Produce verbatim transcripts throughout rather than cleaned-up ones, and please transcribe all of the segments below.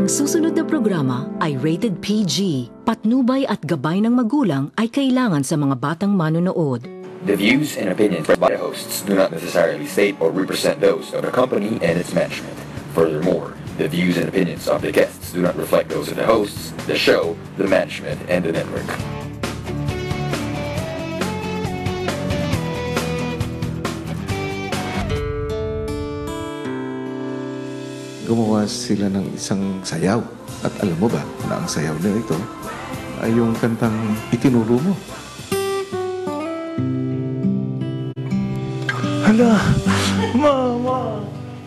Ang susunod na programa ay rated P G. Patnubay at gabay ng magulang ay kailangan sa mga batang manonood. The views and opinions by the hosts do not necessarily state or represent those of the company and its management. Furthermore, the views and opinions of the guests do not reflect those of the hosts, the show, the management, and the network. Gumawa sila ng isang sayaw. At alam mo ba na ang sayaw na ito ay yung kantang itinuro mo? Hala! Mama!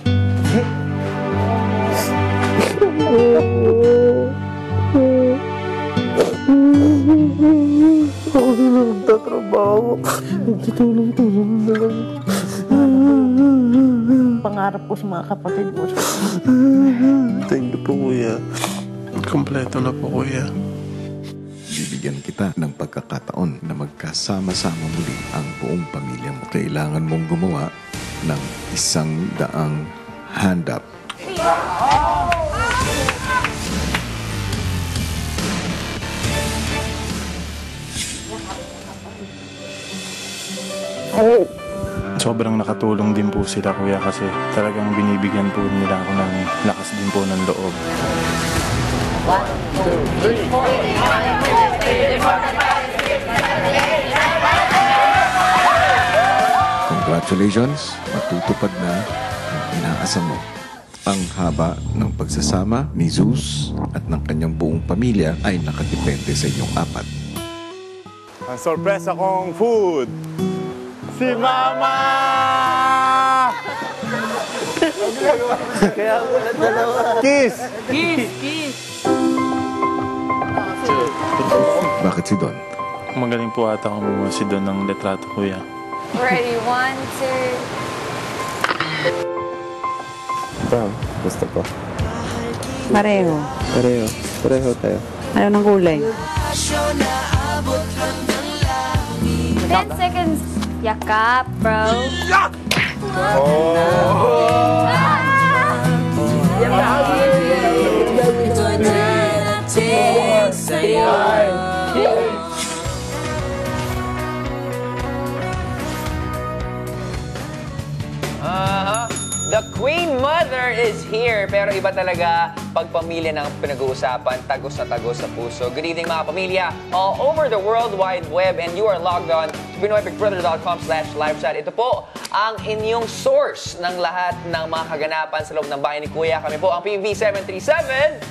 Ako na lang nagtatrabaho. Nagtutulong-tulong na lang. Pangarap ko sa mga kapatid mo. Thank you po, kuya. Kompleto na po, kuya. Bibigyan kita ng pagkakataon na magkasama-sama muli ang buong pamilya mo. Kailangan mong gumawa ng isang daang hand-up. Sobrang nakatulong din po sila, kuya, kasi talagang binibigyan po nila ako ng lakas din po ng loob. One, two, three, four. Congratulations! Matutupad na ang inaasam mo. Ang haba ng pagsasama ni Zeus at ng kanyang buong pamilya ay nakadepende sa inyong apat. Ang sorpresa kong food! Si Mama! Kaya ako na dalawa. Kiss! Kiss! Kiss! Bakit si Don? Magaling po ata kung si Don ng letrato, kuya. Ready, one, two. Brown, gusto ko. Pareho. Pareho. Pareho tayo. Ayaw ng kulay. Ten seconds. Yakap, bro. Uh-huh. The Queen Mother is here. Pero iba talaga pag pamilya ng pinag-uusapan, tagos na tagos sa puso. Good evening mga pamilya all over the World Wide Web, and you are logged on to pinoy big brother dot com slash live chat. Ito po ang inyong source ng lahat ng mga kaganapan sa loob ng bahay ni Kuya. Kami po ang P V seven three seven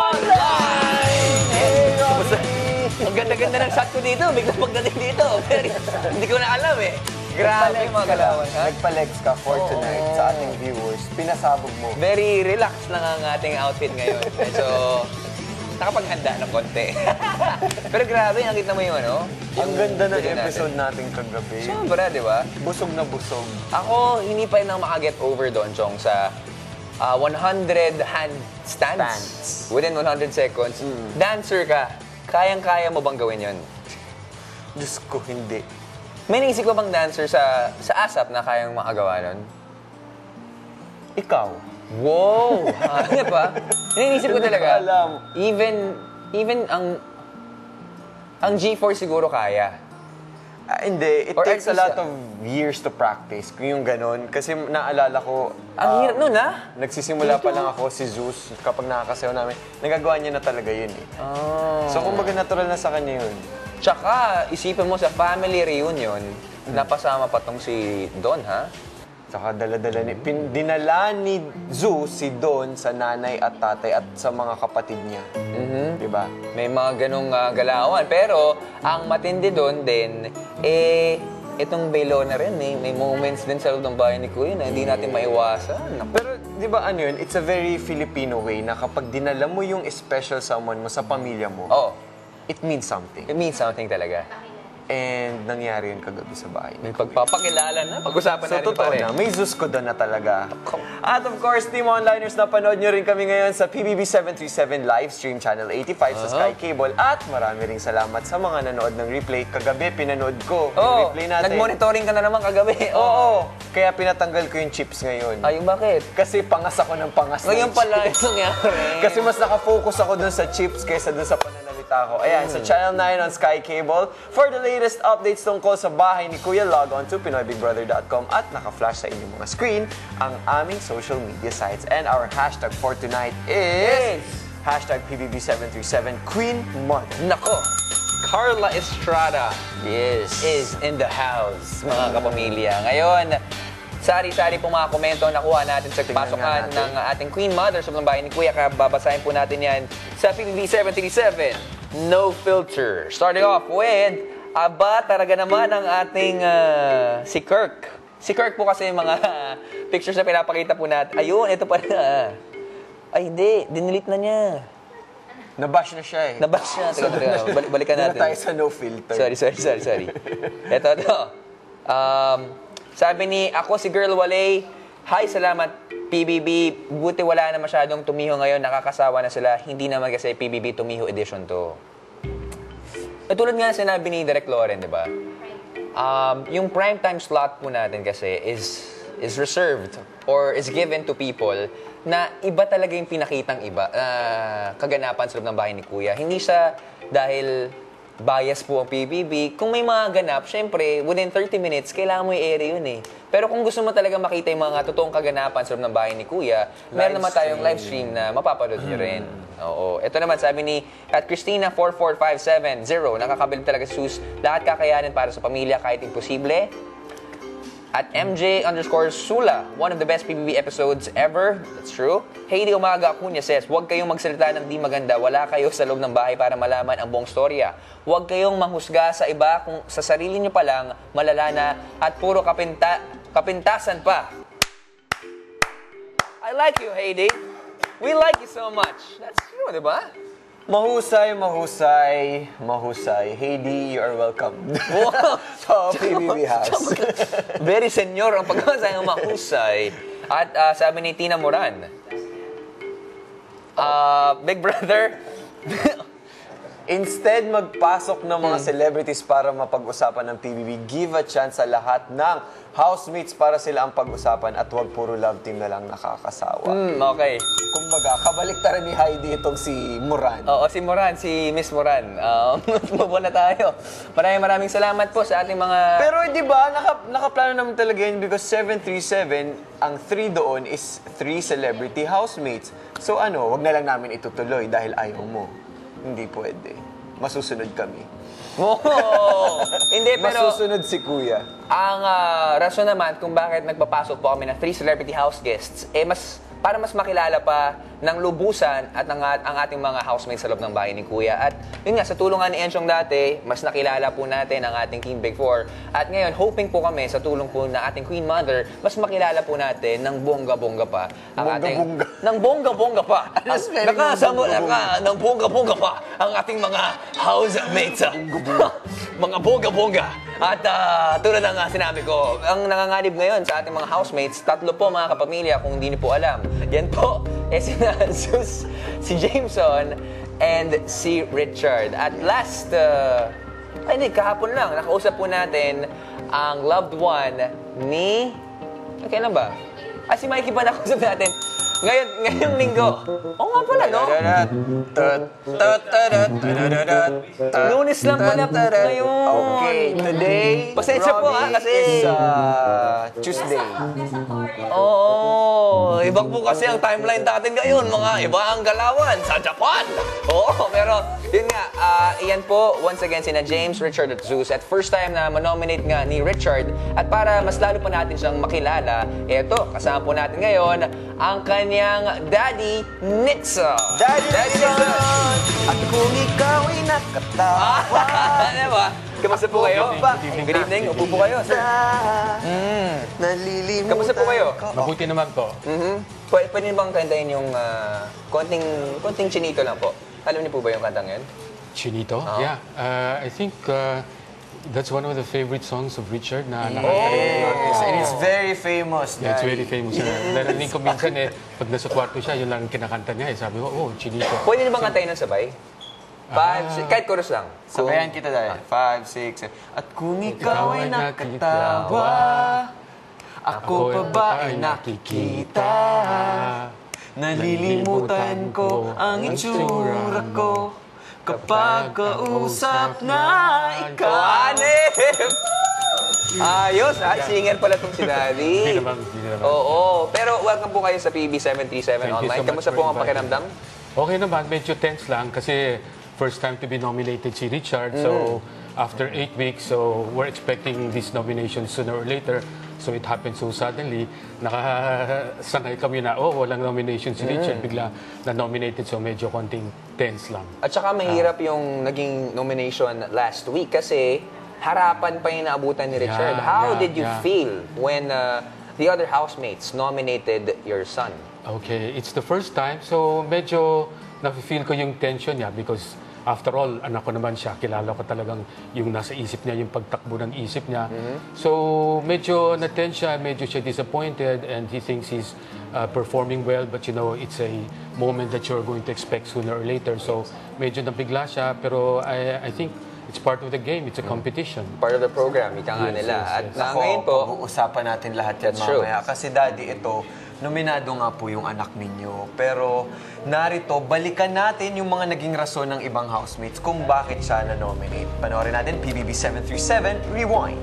Online! Hey, ang ganda-ganda ng shot ko dito. Biglang pagdating dito. Pero hindi ko na alam eh. Grabe yung mga galawan, ha? Nagpa-legs ka for Oo. tonight sa ating viewers. Pinasabog mo. Very relaxed lang ang ating outfit ngayon. Medyo nakapaghanda ng konti. Pero grabe, nakita mo yung ano? Ang yung ganda ng video episode natin. natin kagabi. Sobra, di ba? Busog na busog. Ako, hindi pa rin ako makaget over doon, Chong, sa uh, one hundred handstands. Stands. Within one hundred seconds. Dancer ka. Kayang-kaya mo bang gawin yun? Diyos ko, hindi. May naisip ko bang dancer sa sa ASAP na kayang makagawa nun? Ikaw. Wow! Ano ba? Iniisip ko Hindi talaga. ko alam. Even, even ang, ang G four siguro kaya. Ah, hindi. It Or takes a at least, lot of years to practice. Kung yung ganun. Kasi naalala ko... Ang um, hirap nun, ha? Nagsisimula pa lang ako si Zeus. Kapag nakakasayaw namin, nagagawa niya na talaga yun eh. Oh. So, kumbaga natural na sa kanya yun. Tsaka, isipin mo sa family reunion, napasama pa tong si Don, ha? Saka dala-dala ni... Pin, dinala ni Zeus si Don sa nanay at tatay at sa mga kapatid niya. Mhm. Diba? May mga ganong ah, galawan. Pero, ang matindi doon din, eh, itong Belo na rin, eh. May moments din sa loob ng bahay ni Kuya na hindi natin maiwasan. Naku. Pero, di ba ano yun? It's a very Filipino way na kapag dinala mo yung special someone mo sa pamilya mo, Oh, it means something. it means something talaga. And nangyari yun kagabi sa bahay. May pagpapakilala na. Pag-usapan So, natin totoo pare. na. May Zeus ko doon na talaga. At of course, Team Onliners, napanood nyo rin kami ngayon sa P B B seven thirty-seven live stream Channel eighty-five sa Sky Cable. At marami ring salamat sa mga nanood ng replay. Kagabi, pinanood ko yung Oo, replay natin. nag-monitoring ka na naman kagabi. Oo, kaya pinatanggal ko yung chips ngayon. Ay, bakit? Kasi pangas ako ng pangas ng Ngayon pala chips. yung nangyari. Kasi mas nakafocus ako dun sa chips kaysa dun sa pananalita ko. Ayan, sa Channel nine on Sky Cable. For the latest updates tungkol sa bahay ni Kuya, log on to pinoy big brother dot com at naka-flash sa inyong mga screen ang aming social media sites. And our hashtag for tonight is hashtag P B B seven thirty-seven Queen Mother. Nako, Carla Estrada yes. is in the house, mga kapamilya. Ngayon, sari-sari po mga komento na nakuha natin sa pasukan ng ating Queen Mother sa bahay ni Kuya. Kaya babasahin po natin yan sa P B B seven thirty-seven. No filter. Starting off with, aba, talaga naman ang ating uh, si Kirk. Si Kirk po kasi yung mga pictures na pinapakita po natin. Ayun, ito pala. Ay, hindi. Dinilit na niya. Nabash na siya eh. Nabash na. Teka, teka. Balik, balikan natin. Doon tayo sa no filter. Sorry, sorry, sorry, sorry. Ito, ito. Um, sabi ni, ako si Girl Walay. Hi, salamat P B B. Buti wala na masyadong tumiho ngayon. Nakakasawa na sila. Hindi naman kasi P B B Tumiho Edition to. E, tulad nga sinabi ni Direk Loren, di ba? Um, yung primetime slot po natin kasi is is reserved or is given to people na iba talaga yung pinakitang iba, uh, kaganapan sa loob ng bahay ni Kuya. Hindi siya dahil bias po ang P B B. Kung may mga ganap, syempre, within thirty minutes, kailangan mo i-air yun eh. Pero kung gusto mo talaga makita yung mga totoong kaganapan sa loob ng bahay ni Kuya, meron naman tayong live stream na mapapanood nyo rin. Oo. Ito naman, sabi ni at Christina four four five seven zero, nakakabilib talaga si Sus. Lahat kakayanin para sa pamilya kahit imposible. At M J underscore Sula, one of the best P B B episodes ever. That's true. Heidi Umaga Acuña says, huwag kayong magsalita ng di maganda. Wala kayo sa loob ng bahay para malaman ang buong storya. Huwag kayong manghusga sa iba kung sa sarili nyo pa lang malala na at puro kapinta, kapintasan pa. I like you, Heidi. We like you so much. That's true, di ba? Mahusay, mahusay, mahusay. Heidi, you are welcome. Wow. Sa P B B House. Very senior ang pagkakasay ng mahusay. At uh, sabi ni Tina Moran, uh, Big Brother, instead magpasok ng mga celebrities para mapag-usapan ng P B B, give a chance sa lahat ng housemates para sila ang pag-usapan at huwag puro love team na lang nakakasawa. Mm, okay. Kumbaga, kabaliktaran ni Heidi itong si Moran. Oo, si Moran, si Miss Moran. Um, Move na tayo. Maraming maraming salamat po sa ating mga... Pero di ba, naka, nakaplano naman talaga yun because seven three seven, ang three doon is three celebrity housemates. So ano, wag na lang namin itutuloy dahil ayaw mo. Hindi pwede. Masusunod kami. Oh! Hindi, pero... Masusunod si Kuya. Ang uh, rason naman kung bakit nagpapasok po kami ng three celebrity house guests, eh mas para mas makilala pa ng lubusan at ng, ang ating mga housemates sa loob ng bahay ni Kuya. At yun nga, sa tulungan ni Enchong dati, mas nakilala po natin ang ating Team Big Four. At ngayon, hoping po kami sa tulong po ng ating Queen Mother, mas makilala po natin ng bongga-bongga pa. Ang ating, bongga-bongga. ng bongga-bongga pa. Ano Ang, spelling ng nakasama bongga-bongga? ka ng bongga-bongga pa ang ating mga housemates. Mga bongga-bongga. At uh, tulad ng uh, sinabi ko, ang nanganganib ngayon sa ating mga housemates, tatlo po mga kapamilya kung hindi niyo po alam. Yan po, eh si Sus, si Jameson, and si Richard. At last, uh, ay hindi, kahapon lang, nakausap po natin ang loved one ni... Kailan ba? Ah, si Mikey pa nakausap natin. Ngayon, ngayong linggo. Oo nga pala, no? Lunes lang pala ngayon. Okay, today, Pasensya po, ha, kasi... is uh, Tuesday. Oo, iba po kasi ang timeline natin ngayon, mga iba ang galawan sa Japan. Oo, pero yun nga, uh, iyan po, once again, sina James, Richard at Zeus. At first time na manominate nga ni Richard. At para mas lalo pa natin siyang makilala, eto, kasama po natin ngayon ang kanyang Daddy Nitsa. Daddy, Daddy Nitsa! At kung ikaw ay nakatawa, diba? Kamusta po kayo? Good evening. Upo po kayo, sir. Mm. Nalilimutan. Kamusta po kayo? Mabuti naman po. Mm-hmm. Pwede, pwede bang kantahin yung uh, konting, konting chinito lang po? Alam niyo po ba yung kantang yun? Chinito? Oh. Yeah. Uh, I think uh, That's one of the favorite songs of Richard na Yes. nakakarinig. And it's very famous. Yeah, it's Daddy. very famous. Narinig ko minsan eh, pag nasa kwarto siya, yun lang kinakanta niya eh. Sabi ko, oh, Chinito. Pwede na bang kantayin ng sabay? Five, six, kahit chorus lang. Sabayan kita dahil. Five, six, seven. At kung ikaw ay nakatawa, ako pa ba ay nakikita? Nalilimutan ko ang itsura ko kapag kausap na ikaw. Hanip! Ayos, ah. Singer pala itong si Daddy. Hindi naman, hindi naman. Oo, pero welcome po kayo sa P B seven three seven Thank you Online. so much Kamusta for po ang inviting pakiramdam? Okay naman, medyo tense lang kasi first time to be nominated si Richard. So, after eight weeks, so we're expecting this nomination sooner or later. So, it happened so suddenly. Nakasanay kami na, oh, walang nomination si Richard. Bigla na-nominated, so medyo konting tense lang. At saka mahirap yung naging nomination last week kasi harapan pa yung naabutan ni Richard. Yeah, How yeah, did you yeah. feel when uh, the other housemates nominated your son? Okay, it's the first time. So, medyo nafe-feel ko yung tension niya because after all, anak ko naman siya. Kilala ko talagang yung nasa isip niya, yung pagtakbo ng isip niya. So, medyo na-tense siya, medyo siya disappointed and he thinks he's uh, performing well. But you know, it's a moment that you're going to expect sooner or later. So, medyo nabigla siya. Pero I, I think it's part of the game. It's a competition. Part of the program, ika nga Yes, nila. yes, At yes. na Ako, ngayon po, pag-uusapan natin lahat yan That's true. mamaya. Kasi Daddy, ito, nominado nga po yung anak ninyo. Pero narito, balikan natin yung mga naging rason ng ibang housemates kung bakit siya na-nominate. Panoorin natin, P B B seven three seven, Rewind.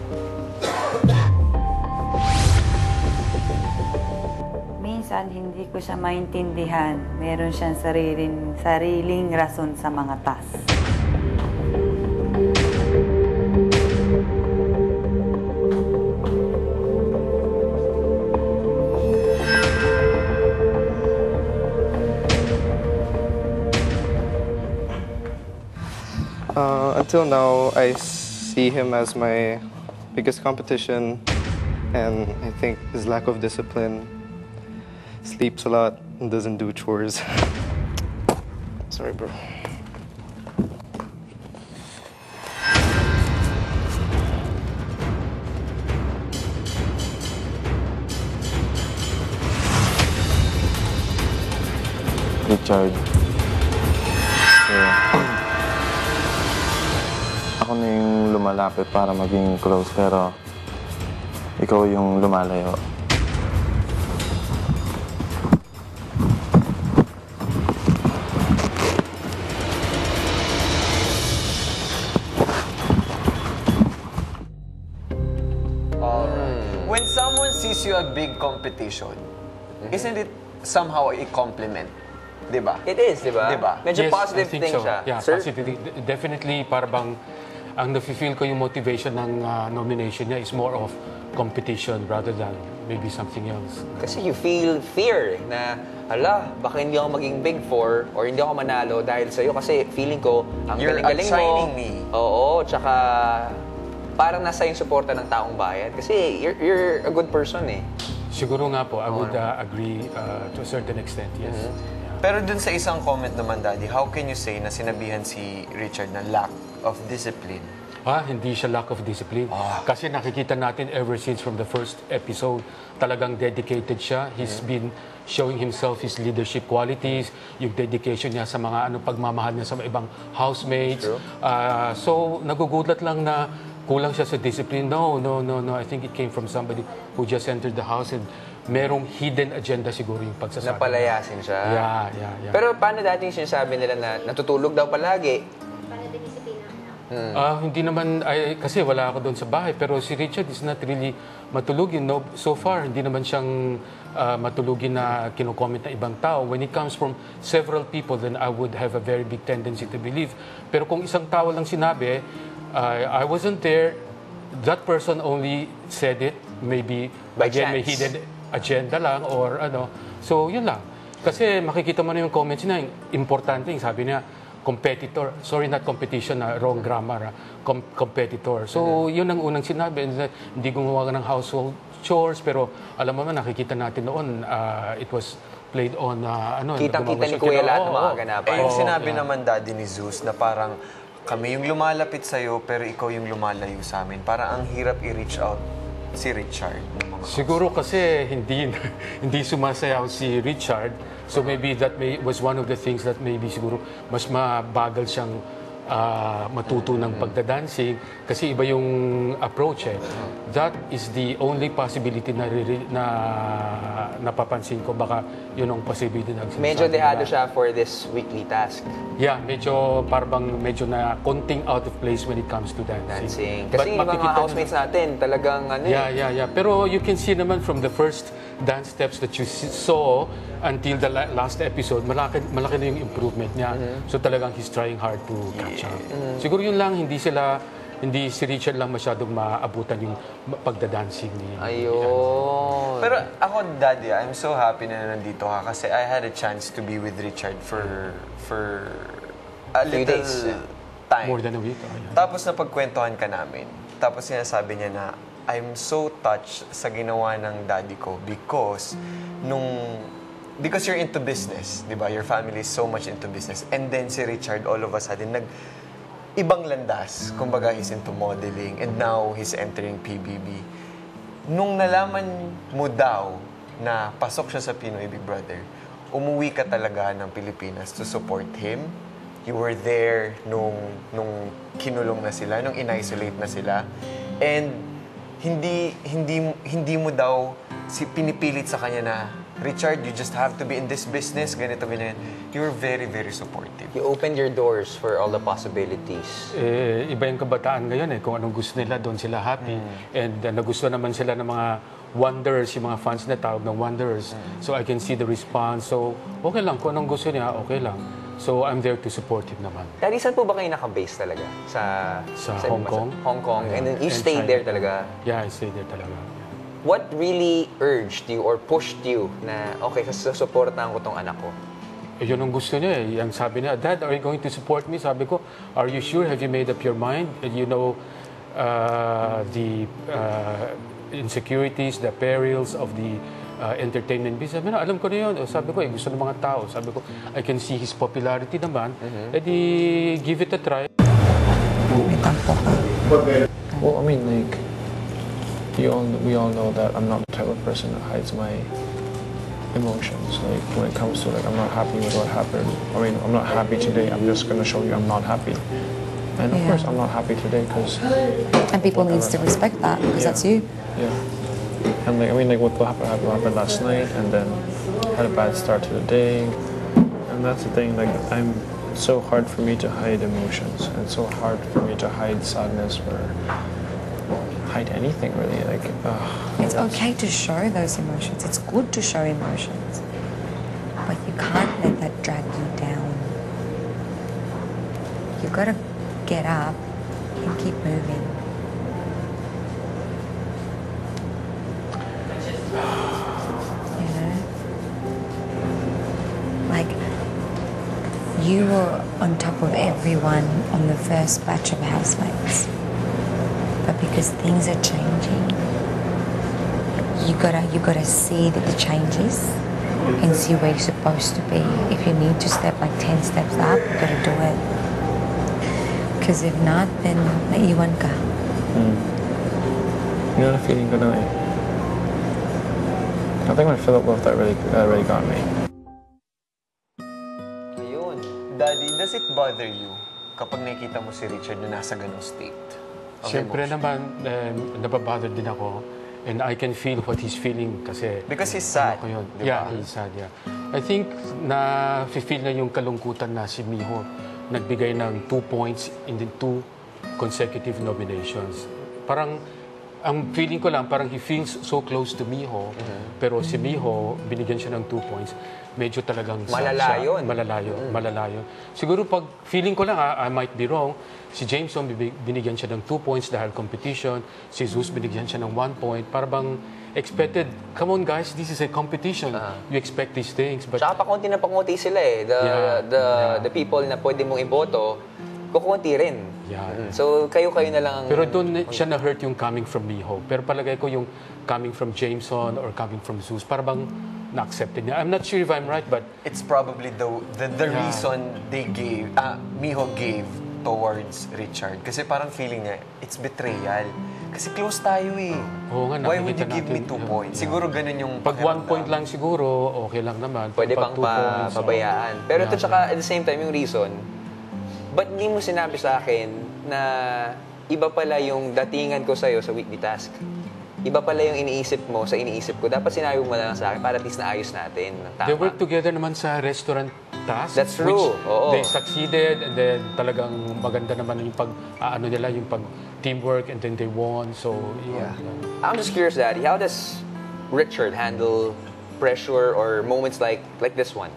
Minsan, hindi ko siya maintindihan. Meron siyang sariling, sariling rason sa mga task. Uh, until now, I see him as my biggest competition, and I think his lack of discipline, sleeps a lot, and doesn't do chores. Sorry, bro. Richard. Yeah. Ako na yung lumalapit para maging close, pero ikaw yung lumalayo. When someone sees you a big competition, isn't it somehow a compliment? Diba? it is, di ba? Diba? Medyo Yes, positive I think thing so. siya. Yeah, Sir? positive. Definitely, para bang ang nafe-feel ko yung motivation ng uh, nomination niya is more of competition rather than maybe something else. Kasi you feel fear eh, na, hala, baka hindi ako maging big four or hindi ako manalo dahil sa'yo kasi feeling ko, ang You're galing-galing mo. outshining me. Oo, tsaka parang nasa yung suporta ng taong bayan. Kasi you're, you're a good person eh. Siguro nga po, I would uh, agree uh, to a certain extent, yes. Pero dun sa isang comment naman, Daddy, how can you say na sinabihan si Richard na lack of discipline? Ah, hindi siya lack of discipline. Kasi nakikita natin ever since from the first episode, talagang dedicated siya. He's been showing himself his leadership qualities, yung dedication niya sa mga ano pagmamahal niya sa mga ibang housemates. Ah, so, nagugulat lang na kulang siya sa discipline. No, no, no, no. I think it came from somebody who just entered the house and merong hidden agenda siguro yung pagsasabi. Napalayasin siya. Yeah, yeah, yeah. Pero paano dati yung sinasabi nila na natutulog daw palagi? Hmm. Ah, hindi naman, ay, kasi wala ako doon sa bahay. Pero si Richard is not really matulugin. No, so far, hindi naman siyang uh, matulugin na kinocomment na ibang tao. When it comes from several people, then I would have a very big tendency to believe. Pero kung isang tao lang sinabi, uh, I wasn't there, that person only said it, maybe, By again, may chance. hidden agenda lang or ano. So, yun lang. Kasi makikita mo na yung comments niya, importante, yung sabi niya, competitor. Sorry, not competition, na wrong grammar. ah. Com- competitor. So, yun ang unang sinabi. And, uh, Hindi gumawa ka ng household chores, pero alam mo naman, nakikita natin noon, uh, it was played on, uh, ano, Kitang-kita gumawa ni siya- Kuya kina- lahat ng oo, mga oo. kaganapan. Eh, yung Oo, sinabi yeah. naman, Daddy, ni Zeus na parang kami yung lumalapit sa'yo, pero ikaw yung lumalayo sa amin. Para ang hirap i-reach out si Richard. Ng mga Siguro kasi hindi hindi sumasayaw si Richard. So maybe that may, was one of the things that maybe siguro mas mabagal siyang uh, matuto ng pagdadancing kasi iba yung approach eh. That is the only possibility na, na napapansin ko. Baka yun ang possibility na Medyo dehado siya for this weekly task. Yeah, medyo parang medyo na konting out of place when it comes to dancing. Dancing. Kasi yung mga housemates natin talagang ano Yeah, yeah, yeah. Pero you can see naman from the first dance steps that you saw until the last episode, malaki, malaki na yung improvement niya. Mm-hmm. So talagang he's trying hard to catch up. Mm-hmm. Siguro yun lang, hindi sila, hindi si Richard lang masyadong maabutan yung pagdadancing ni Ayun. Pero ako, Daddy, I'm so happy na nandito ka kasi I had a chance to be with Richard for for a Few little days. time. More than a week. Oh, yeah. Tapos napagkwentuhan ka namin. Tapos sinasabi niya na, I'm so touched sa ginawa ng daddy ko because nung because you're into business, di ba? Your family is so much into business. And then si Richard all of a sudden nag ibang landas. Kumbaga he's into modeling and now he's entering P B B. Nung nalaman mo daw na pasok siya sa Pinoy Big Brother, umuwi ka talaga ng Pilipinas to support him. You were there nung nung kinulong na sila, nung in-isolate na sila. And hindi hindi hindi mo daw si pinipilit sa kanya na Richard, you just have to be in this business, ganito, ganyan. You were very, very supportive. You opened your doors for all the possibilities. Eh, iba yung kabataan ngayon eh. Kung anong gusto nila, doon sila happy. Mm. And uh, nagusto naman sila ng mga wanderers, yung mga fans na tawag ng wanderers. Mm. So I can see the response. So okay lang, kung anong gusto niya, okay lang. So I'm there to support him naman. Daddy, saan po ba kayo naka-base talaga? Sa, sa, sa Hong Kong? Hong Kong. Yeah. And then you and stayed China. There talaga? Yeah, I stayed there talaga. What really urged you or pushed you na, okay, sasuportahan ko tong anak ko? Eh, yun ang gusto niya eh. Yung sabi niya, Dad, are you going to support me? Sabi ko, are you sure? Have you made up your mind? And you know, uh, the uh, insecurities, the perils of the uh, entertainment business. Sabi na, alam ko na yun. Sabi ko, eh, gusto ng mga tao. Sabi ko, I can see his popularity naman. Mm-hmm. Eh di, give it a try. Well, I mean, like, you all, we all know that I'm not the type of person that hides my emotions. Like, when it comes to, like, I'm not happy with what happened. I mean, I'm not happy today. I'm just going to show you I'm not happy. And of Yeah. course, I'm not happy today because... And people needs to respect that because Yeah. that's you. Yeah. And, like, I mean, like, what happened, happened, happened last night, and then had a bad start to the day. And that's the thing, like, I'm... It's so hard for me to hide emotions. And it's so hard for me to hide sadness or hide anything, really. Like, ugh. It's okay to show those emotions. It's good to show emotions. But you can't let that drag you down. You've got to get up and keep moving. You know? Like, you were on top of everyone on the first batch of housemates. But because things are changing, you gotta you gotta see that the changes and see where you're supposed to be. If you need to step like ten steps up, you gotta do it. Because if not, then naiwan ka. Mm. You know the feeling ko na eh. I think when Philip left, that really, that really got me. Ayun. Daddy, does it bother you kapag nakikita mo si Richard na nasa ganung state? Siyempre naman, eh, napabother din ako. And I can feel what he's feeling kasi... Because he's sad, ano ko yun. di ba? Yeah, he's sad, yeah. I think na feel na yung kalungkutan na si Miho nagbigay ng two points in the two consecutive nominations. Parang, ang feeling ko lang, parang he feels so close to Miho, mm-hmm. pero si Miho, binigyan siya ng two points. Medyo talagang... Malalayon. Siya, malalayo, mm. malalayo. Siguro pag, feeling ko lang, I, I might be wrong, si Jameson, binigyan siya ng two points dahil competition. Si Zeus, binigyan siya ng one point. Para bang expected, come on guys, this is a competition. Uh-huh. You expect these things. But... Tsaka pakunti na pakunti sila eh. The, yeah, the, yeah. the people na pwede mong iboto, kukunti rin. Yeah. Mm-hmm. So, kayo-kayo na lang ang... Pero doon siya na-hurt yung coming from Miho. Pero palagay ko yung coming from Jameson or coming from Zeus, para bang na-accepted niya. I'm not sure if I'm right, but... It's probably the the, the Yeah. reason they gave, uh, Miho gave towards Richard? Kasi parang feeling niya, it's betrayal. Kasi close tayo eh. Oo nga, Why would you nakikita give me natin. two points? Siguro ganun yung Pag one point lang siguro, okay lang naman. Pwede Pag pang two pa, points, pabayaan. oh. Pero ito Yeah. tsaka at the same time, yung reason, ba't hindi mo sinabi sa akin na iba pala yung datingan ko sa'yo sa weekly task? Iba pala yung iniisip mo sa iniisip ko. Dapat sinabi mo na lang sa akin para at least naayos natin. ng Tama. They work together naman sa restaurant task. That's true. Which Oo. they succeeded and then talagang maganda naman yung pag, ah, ano nila, yung pag teamwork and then they won. So, yun. Yeah. I'm just curious, Daddy, how does Richard handle pressure or moments like like this one?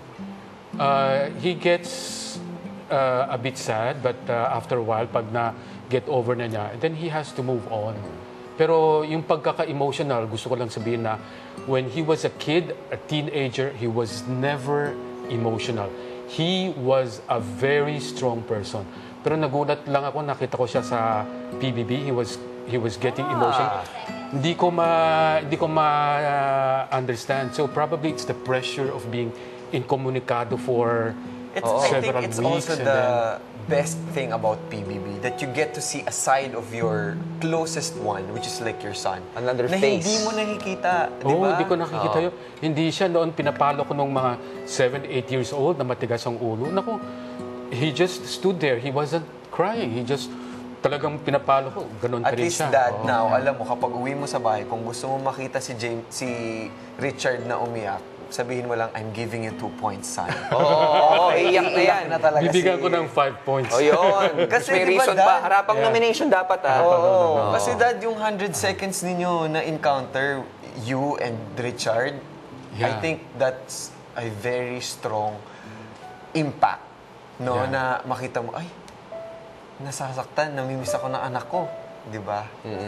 Uh, he gets uh, a bit sad, but uh, after a while, pag na-get over na niya, then he has to move on. Pero yung pagkaka-emotional, gusto ko lang sabihin na when he was a kid, a teenager, he was never emotional. He was a very strong person. Pero nagulat lang ako, nakita ko siya sa P B B. He was he was getting emotional. Hindi ko ma hindi ko ma uh, understand. So probably it's the pressure of being incommunicado for It's, I think several it's weeks. also and the then- best thing about P B B, that you get to see a side of your closest one, which is like your son. Another na face. hindi mo nakikita, di Oo, ba? hindi ko nakikita yun. Hindi siya noon pinapalo ko nung mga seven, eight years old na matigas ang ulo. Naku, he just stood there. He wasn't crying. He just talagang pinapalo ko. Ganon At pa rin least siya. dad, Oo. now, alam mo, kapag uwi mo sa bahay, kung gusto mo makita si James, si Richard na umiyak, sabihin mo lang, I'm giving you two points, son. Oo, iiyak na yan. na talaga Bibigyan si... ko ng five points. O yun. Kasi May di ba, reason Dad? pa. Harapang Yeah. nomination dapat ah. Oo. Kasi dad, yung one hundred seconds ninyo na encounter you and Richard, I Yeah. think that's a very strong impact. No? Yeah. Na makita mo, ay, nasasaktan, namimiss ako ng anak ko. Di ba?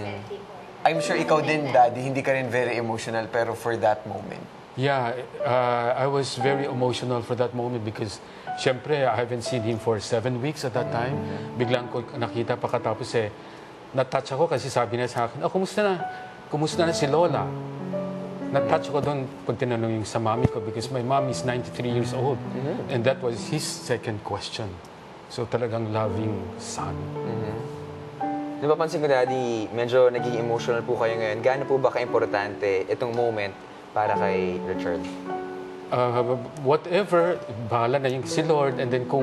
I'm sure ikaw din, Daddy, hindi ka rin very emotional, pero for that moment. Yeah, uh, I was very emotional for that moment because syempre, I haven't seen him for seven weeks at that time. Biglang ko nakita pagkatapos eh, natouch ako kasi sabi niya sa akin, oh, kumusta na? Kumusta na si Lola? Natouch ko doon pag tinanong yung sa mami ko because my mom is ninety-three years old. And that was his second question. So talagang loving son. Napapansin ko, Daddy, medyo naging emotional po kayo ngayon. Gaano po ba ka-importante itong moment para kay Richard? Uh, whatever, bahala na yung si Lord. And then kung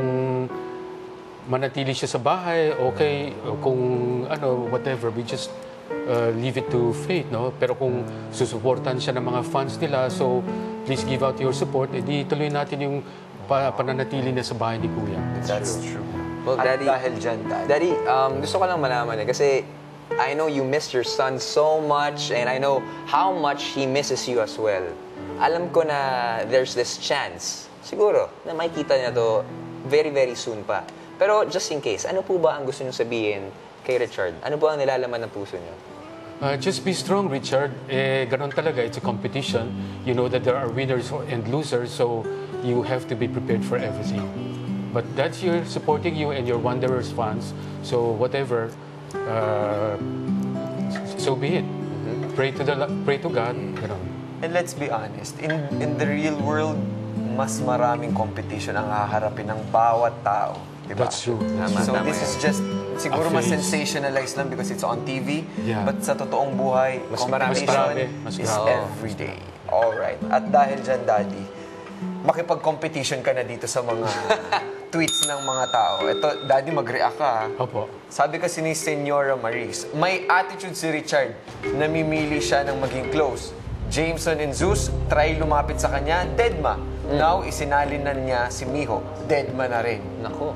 manatili siya sa bahay, okay. Kung ano, whatever, we just uh, leave it to fate, no? Pero kung susuportan siya ng mga fans nila, so please give out your support, edi tuloy natin yung pa pananatili na sa bahay ni Kuya. That's true. Well, At Daddy, dahil dyan, Daddy. Daddy, um, gusto ko lang malaman eh, kasi I know you miss your son so much and I know how much he misses you as well. Alam ko na there's this chance, siguro, na makikita niya to very, very soon pa. Pero just in case, ano po ba ang gusto niyo sabihin kay Richard? Ano po ang nilalaman ng puso niyo? Uh, just be strong, Richard. Eh, ganun talaga. It's a competition. You know that there are winners and losers, so you have to be prepared for everything. But that's your supporting you and your Wanderers fans. So whatever, uh, so be it. Pray to the pray to God. Ganun. And let's be honest, in in the real world, mas maraming competition ang haharapin ng bawat tao. Diba? That's true. Tama, So tama this yan. is just, siguro A mas phase. sensationalized lang because it's on T V. Yeah. But sa totoong buhay, Mas marami. competition Mas marami. Mas is marami. every day. Alright. At dahil dyan, Daddy, makipag-competition ka na dito sa mga tweets ng mga tao. Ito, Daddy, mag-react ka. ha? Opo. Sabi kasi ni Senora Maris, may attitude si Richard. Namimili siya ng maging close. Jameson and Zeus, try lumapit sa kanya, deadma. Now, isinalin na niya si Miho. Deadma na rin. Nako.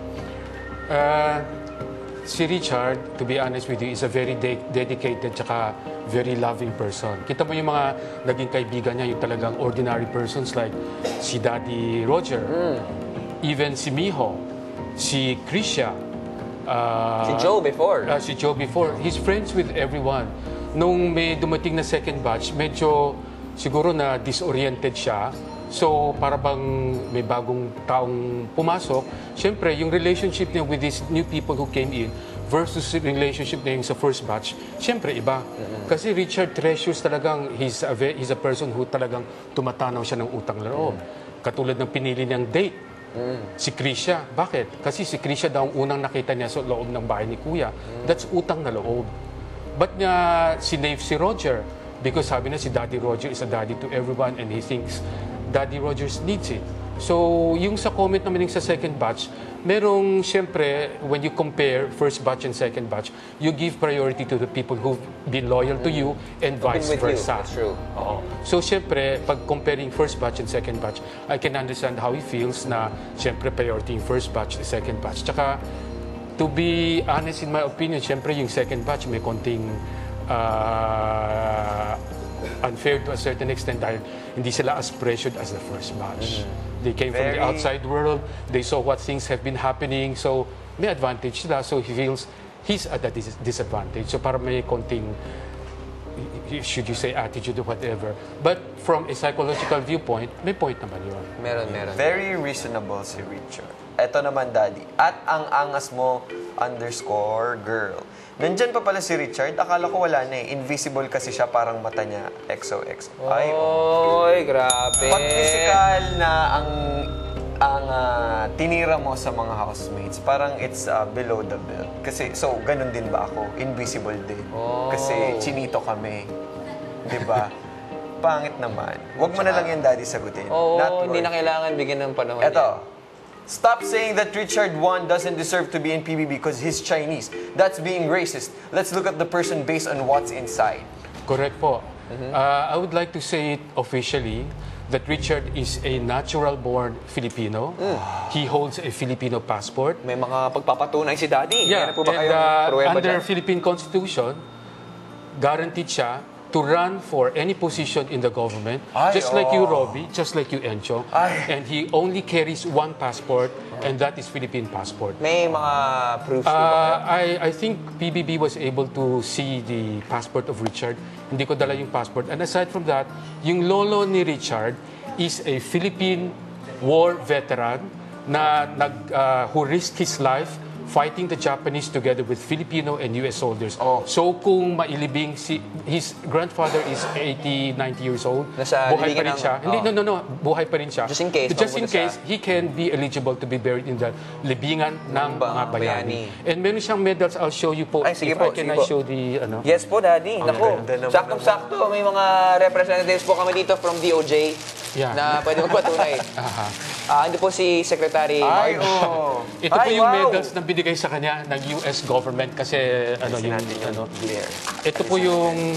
Uh, si Richard, to be honest with you, is a very de- dedicated tsaka very loving person. Kita mo yung mga naging kaibigan niya, yung talagang ordinary persons like si Daddy Roger, even si Miho, si Krisha, uh, Si Joe before. uh, si Joe before. He's friends with everyone. Nung may dumating na second batch, medyo siguro na disoriented siya. So, para bang may bagong taong pumasok, siyempre, yung relationship niya with these new people who came in versus yung relationship niya yung sa first batch, siyempre, iba. Kasi Richard treasures talagang, he's a, ve- he's a person who talagang tumatanaw siya ng utang loob. Katulad ng pinili niyang date Si Krisha. Bakit? Kasi si Krisha daw ang unang nakita niya sa loob ng bahay ni Kuya. That's utang na loob. Ba't niya sinave si Roger? Because sabi na si Daddy Roger is a daddy to everyone and he thinks Daddy Rogers needs it. So, yung sa comment naman yung sa second batch, merong, siyempre, when you compare first batch and second batch, you give priority to the people who've been loyal to you and vice Been with you. versa. That's true. Oo. So, siyempre, pag comparing first batch and second batch, I can understand how he feels na, siyempre, priority yung first batch, the second batch. Tsaka, to be honest, in my opinion, siyempre, yung second batch may konting uh, unfair to a certain extent dahil hindi sila as pressured as the first batch. Mm-hmm. They came Very... from the outside world, they saw what things have been happening, so may advantage sila, so he feels he's at a dis- disadvantage. So para may konting, should you say attitude or whatever. But from a psychological viewpoint, may point naman yun. Meron, meron. Very reasonable si Richard. Eto naman, Daddy. At ang angas mo underscore girl. Nandyan pa pala si Richard. Akala ko wala na eh. Invisible kasi siya, parang mata niya X O X O. Ay, oh. Oy, grabe. Pag physical na ang ang uh, tinira mo sa mga housemates, parang it's uh, below the belt. Kasi, so, ganun din ba ako? Invisible din. Oh. Kasi chinito kami. Diba? Pangit naman. Huwag mo na lang yan, Daddy, sagutin. Oo, oh, hindi na kailangan bigyan ng panahon. Eto. Stop saying that Richard One doesn't deserve to be in P B B because he's Chinese. That's being racist. Let's look at the person based on what's inside. Correct po. Mm-hmm. uh, I would like to say it officially that Richard is a natural-born Filipino. Mm. He holds a Filipino passport. May mga pagpapatunay si Daddy. Yeah, Meron po ba and kayong uh, pruweba under dyan? Philippine Constitution, guaranteed siya to run for any position in the government, Ay, just oh. like you, Robbie, just like you, Encho. Ay. And he only carries one passport, and that is Philippine passport. May mga proofs uh, po ba? I, I think P B B was able to see the passport of Richard. Hindi ko dala yung passport. And aside from that, yung lolo ni Richard is a Philippine war veteran na nag, uh, who risked his life fighting the Japanese together with Filipino and U S soldiers. Oh. So kung mailibing si his grandfather is eighty, ninety years old, Nasa buhay pa rin ng, siya. Oh. Hindi, no, no, no, buhay pa rin siya. Just in case. Just in case, he can be eligible to be buried in the libingan ng mga bayani. And meron siyang medals, I'll show you po. Ay, sige if po, I can sige I po. show the, ano? Yes po, Daddy. Okay. Naku, saktong-sakto. May mga representatives po kami dito from D O J yeah. na pwede magpatunay. Aha. Ah, ando po si Secretary Ay, Mark. oh. Ito Ay, po yung wow. medals na binigay sa kanya ng U S government kasi ano yung ano. Ito po yung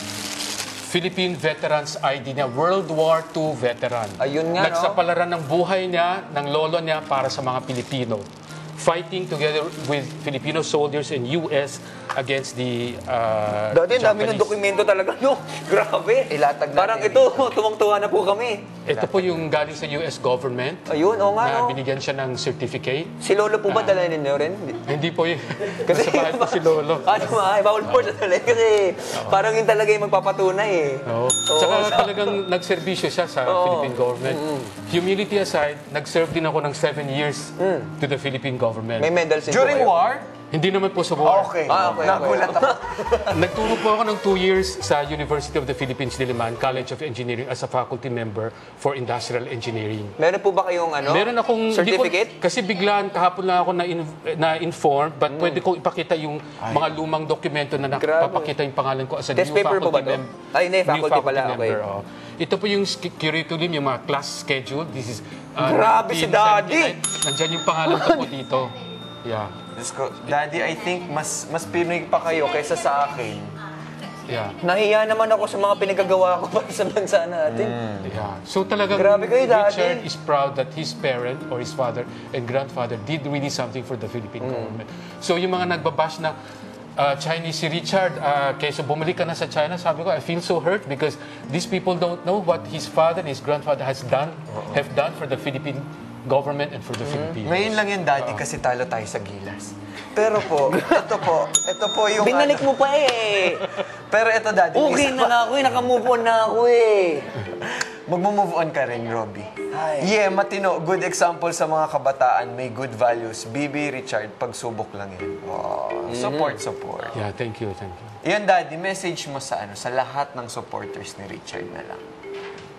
Philippine Veterans I D niya, World War Two veteran. Ayun nga, no? Nagsapalaran ng buhay niya, ng lolo niya para sa mga Pilipino. Fighting together with Filipino soldiers in U S against the uh, Dati, dami Japanese. ng dokumento talaga, no? Grabe. Ilatag natin. Parang ito, tuwang-tuwa na po kami. Ito po yung galing sa U S government. Ayun, oo nga, na no? binigyan siya ng certificate. Si Lolo po ba dala ninyo rin? Hindi po yun. Kasi Nasa bahay po si Lolo. Ano ba? Bawal po siya talaga kasi parang yun talaga yung magpapatunay eh. Oo. Tsaka talagang nagserbisyo siya sa Oo. Philippine government. Humility aside, nag-serve din ako ng seven years to the Philippine government. May medals din po During kayo. war? Hindi naman po sa war. Okay. Ah, okay, okay. Nagulat ako. Nagturo po ako ng two years sa University of the Philippines, Diliman, College of Engineering as a faculty member for industrial engineering. Meron po ba kayong ano? Meron akong hindi ko- certificate? kasi biglaan kahapon lang ako na na informed but pwede kong ipakita yung mga lumang dokumento na napapakita yung pangalan ko as a Test new paper po ba faculty to? mem- Ay, hindi, new faculty pala, okay. member. Oh. Ito po yung sk- curriculum, yung mga class schedule. This is uh, Grabe si Daddy! nineteen seventy-nine. Nandyan yung pangalan ko po dito. Yeah. Diyos ko, Daddy, I think mas mas Pinoy pa kayo kaysa sa akin. Yeah. Nahiya naman ako sa mga pinagagawa ko para sa bansa natin. Yeah. So talagang Grabe kayo, Daddy. Richard is proud that his parent or his father and grandfather did really something for the Philippine government. So yung mga nagbabash na uh, Chinese si Richard, uh, kaysa bumalik ka na sa China, sabi ko, I feel so hurt because these people don't know what his father and his grandfather has done, have done for the Philippine government and for the Philippines. Ngayon lang yan, Daddy, kasi talo tayo sa Gilas. Pero po, ito po, ito po yung... Binalik ano- mo pa eh. Pero ito, Daddy, may Okay isa na pa. nga ako eh. Nakamove on na ako eh. Magmo-move on ka rin, Robbie. Yeah, matino. Good example sa mga kabataan, may good values. B B Richard, pagsubok lang yan. Oh, support, support. Yeah, thank you, thank you. Yan, Daddy, message mo sa ano, sa lahat ng supporters ni Richard na lang.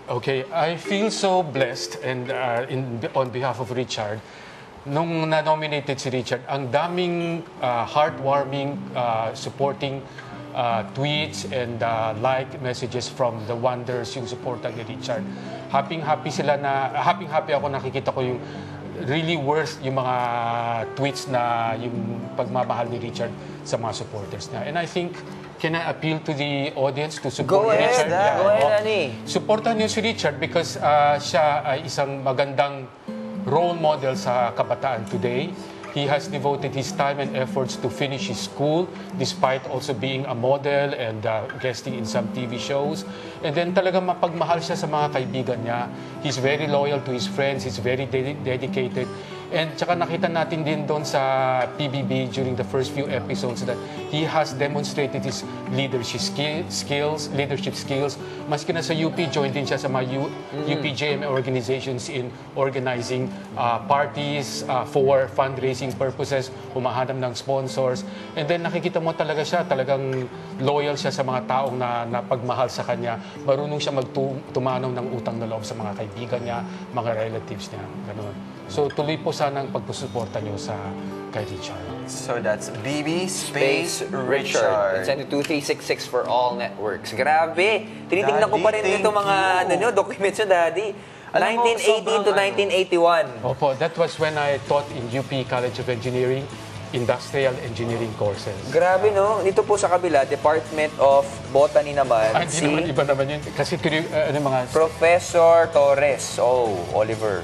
Okay, I feel so blessed and uh, in, on behalf of Richard, nung na-nominated si Richard, ang daming uh, heartwarming, uh, supporting uh, tweets and uh, like messages from the Wonders, yung supportan ni Richard. Happy-happy sila na, happy-happy ako nakikita ko yung really worth yung mga tweets na yung pagmamahal ni Richard sa mga supporters niya. And I think, can I appeal to the audience to support Go ahead, Richard? ah. Go ahead, Ani. Supportan niyo si Richard because uh, siya ay isang magandang role model sa kabataan today. He has devoted his time and efforts to finish his school despite also being a model and uh, guesting in some T V shows. And then talagang mapagmahal siya sa mga kaibigan niya. He's very loyal to his friends. He's very de- dedicated. And tsaka nakita natin din doon sa P B B during the first few episodes that he has demonstrated his leadership skill, skills, leadership skills. Maski na sa U P, joined din siya sa mga U, mm-hmm. U P J M organizations in organizing uh, parties uh, for fundraising purposes, humahanap ng sponsors. And then nakikita mo talaga siya, talagang loyal siya sa mga taong na napagmahal sa kanya. Marunong siya magtumanaw ng utang na loob sa mga kaibigan niya, mga relatives niya. Ganun. So tuloy po sana ang pagsusuporta niyo sa kay Richard. So that's B B Space Richard. Send to two three six six for all networks. Grabe! Tinitingnan ko pa rin ito mga ano, nyo, documents nyo, Daddy. nineteen eighty to nineteen eighty-one. Opo, that was when I taught in U P College of Engineering, Industrial Engineering courses. Grabe, no? Dito po sa kabila, Department of Botany naman. Ah, hindi si naman iba naman yun. Kasi uh, ano mga... Professor Torres. Oh, Oliver.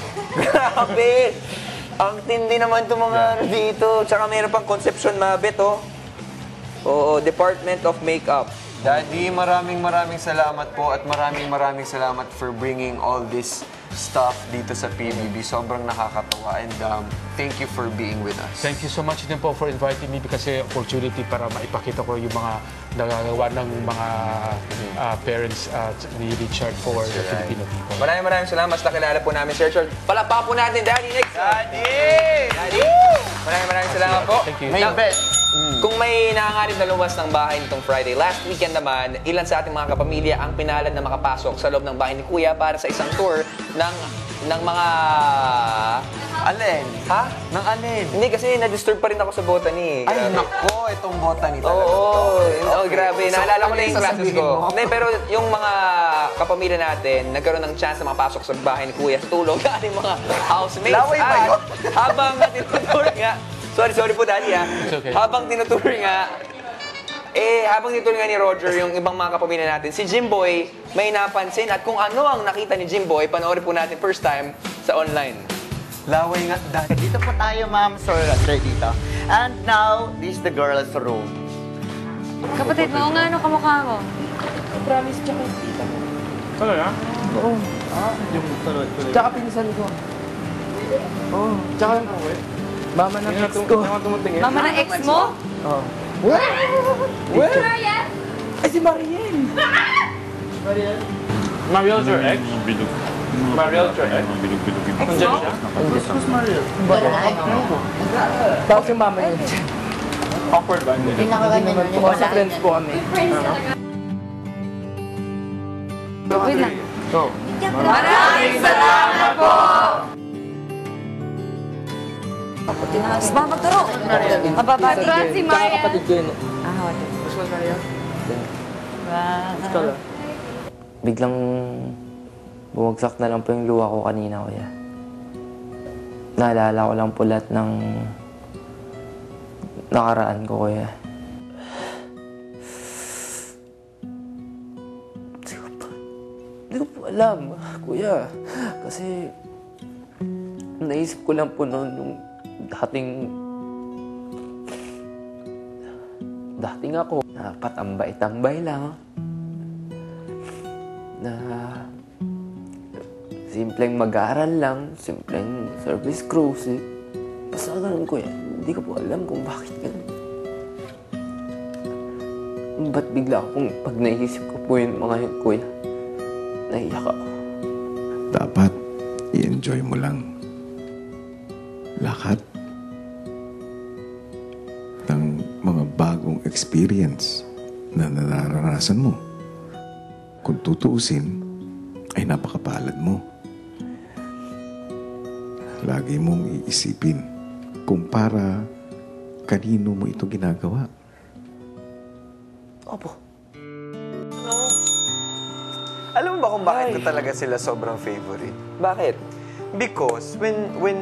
Grabe! Ang tindi naman itong mga ano dito. Tsaka mayroon pang Concepcion Mabet, oh. Oo, Department of Makeup. Daddy, maraming maraming salamat po at maraming maraming salamat for bringing all this stuff dito sa P B B. Sobrang nakakatawa and um, thank you for being with us. Thank you so much din po for inviting me kasi opportunity para maipakita ko yung mga nagagawa ng mga uh, parents uh, ni Richard for the Filipino people. Maraming maraming salamat sa nakilala po namin, Sir Richard. Palakpakan po natin, Daddy, next. Daddy! Daddy! Maraming maraming salamat po. Thank you. May bet. Mm. Kung may nangangarib na lumabas ng bahay nitong Friday, last weekend naman, ilan sa ating mga kapamilya ang pinalad na makapasok sa loob ng bahay ni Kuya para sa isang tour ng ng mga... Alin? Ha? Ng alin? Hindi, kasi na-disturb pa rin ako sa botany. Ay, nako, itong botany talaga. Oo, oh, okay. oh, grabe. So, Naalala ko ano na yung yung classes sasabihin ko. mo? Hindi, pero yung mga kapamilya natin, nagkaroon ng chance na makapasok sa bahay ni Kuya sa tulog na ating mga housemates. Laway ba yun? At habang tinuturo nga, sorry, sorry po, Daddy, ha? Okay. Habang tinuturo nga, eh, habang tinuturo nga ni Roger yung ibang mga kapamilya natin, si Jimboy may napansin at kung ano ang nakita ni Jimboy, panoorin po natin first time sa online. Laway nga, Daddy. Dito po tayo, ma'am. Sorry, sir, dito. And now, this is the girl's room. Kapatid mo, nga ano kamukha mo? Promise tsaka tita ko. Talaga? Oo. Ah, yung tulad ko. Tsaka pinsan ko. Oo. Tsaka mama ng ex ko. Mama ng ex mo? Oo. What? What? Mariel? Ay, si Mariel! Mariel? Mariel's your ex? Mariel's your ex? Nandiyan siya? Who's Mariel? Tapos yung mama niya. Awkward ba? Hindi naman po. Sa friends po kami. Wait lang. So, Maraming salamat po! Mas ba magturo? Mababati. Si Mariel. kapatid ko yun. Ah, wala. Mas mas Mariel? Wow. Biglang bumagsak na lang po yung luha ko kanina, kuya. Naalala ko lang po lahat ng nakaraan ko, kuya. Hindi ko po, hindi ko po alam, kuya. Kasi naisip ko lang po noon yung dating dating ako na patambay-tambay lang. Na simpleng mag-aaral lang, simpleng service crews, eh. Basta ganun, kuya. Hindi ko po alam kung bakit ganun. Ba't bigla akong pag naisip ko po yung mga yun, kuya, naiyak ako. Dapat i-enjoy mo lang lahat ng mga bagong experience na nararanasan mo. Kung tutuusin, ay napakapalad mo. Lagi mong iisipin kung para kanino mo ito ginagawa. Opo. No. Alam mo ba kung bakit ko talaga sila sobrang favorite? Bakit? Because when when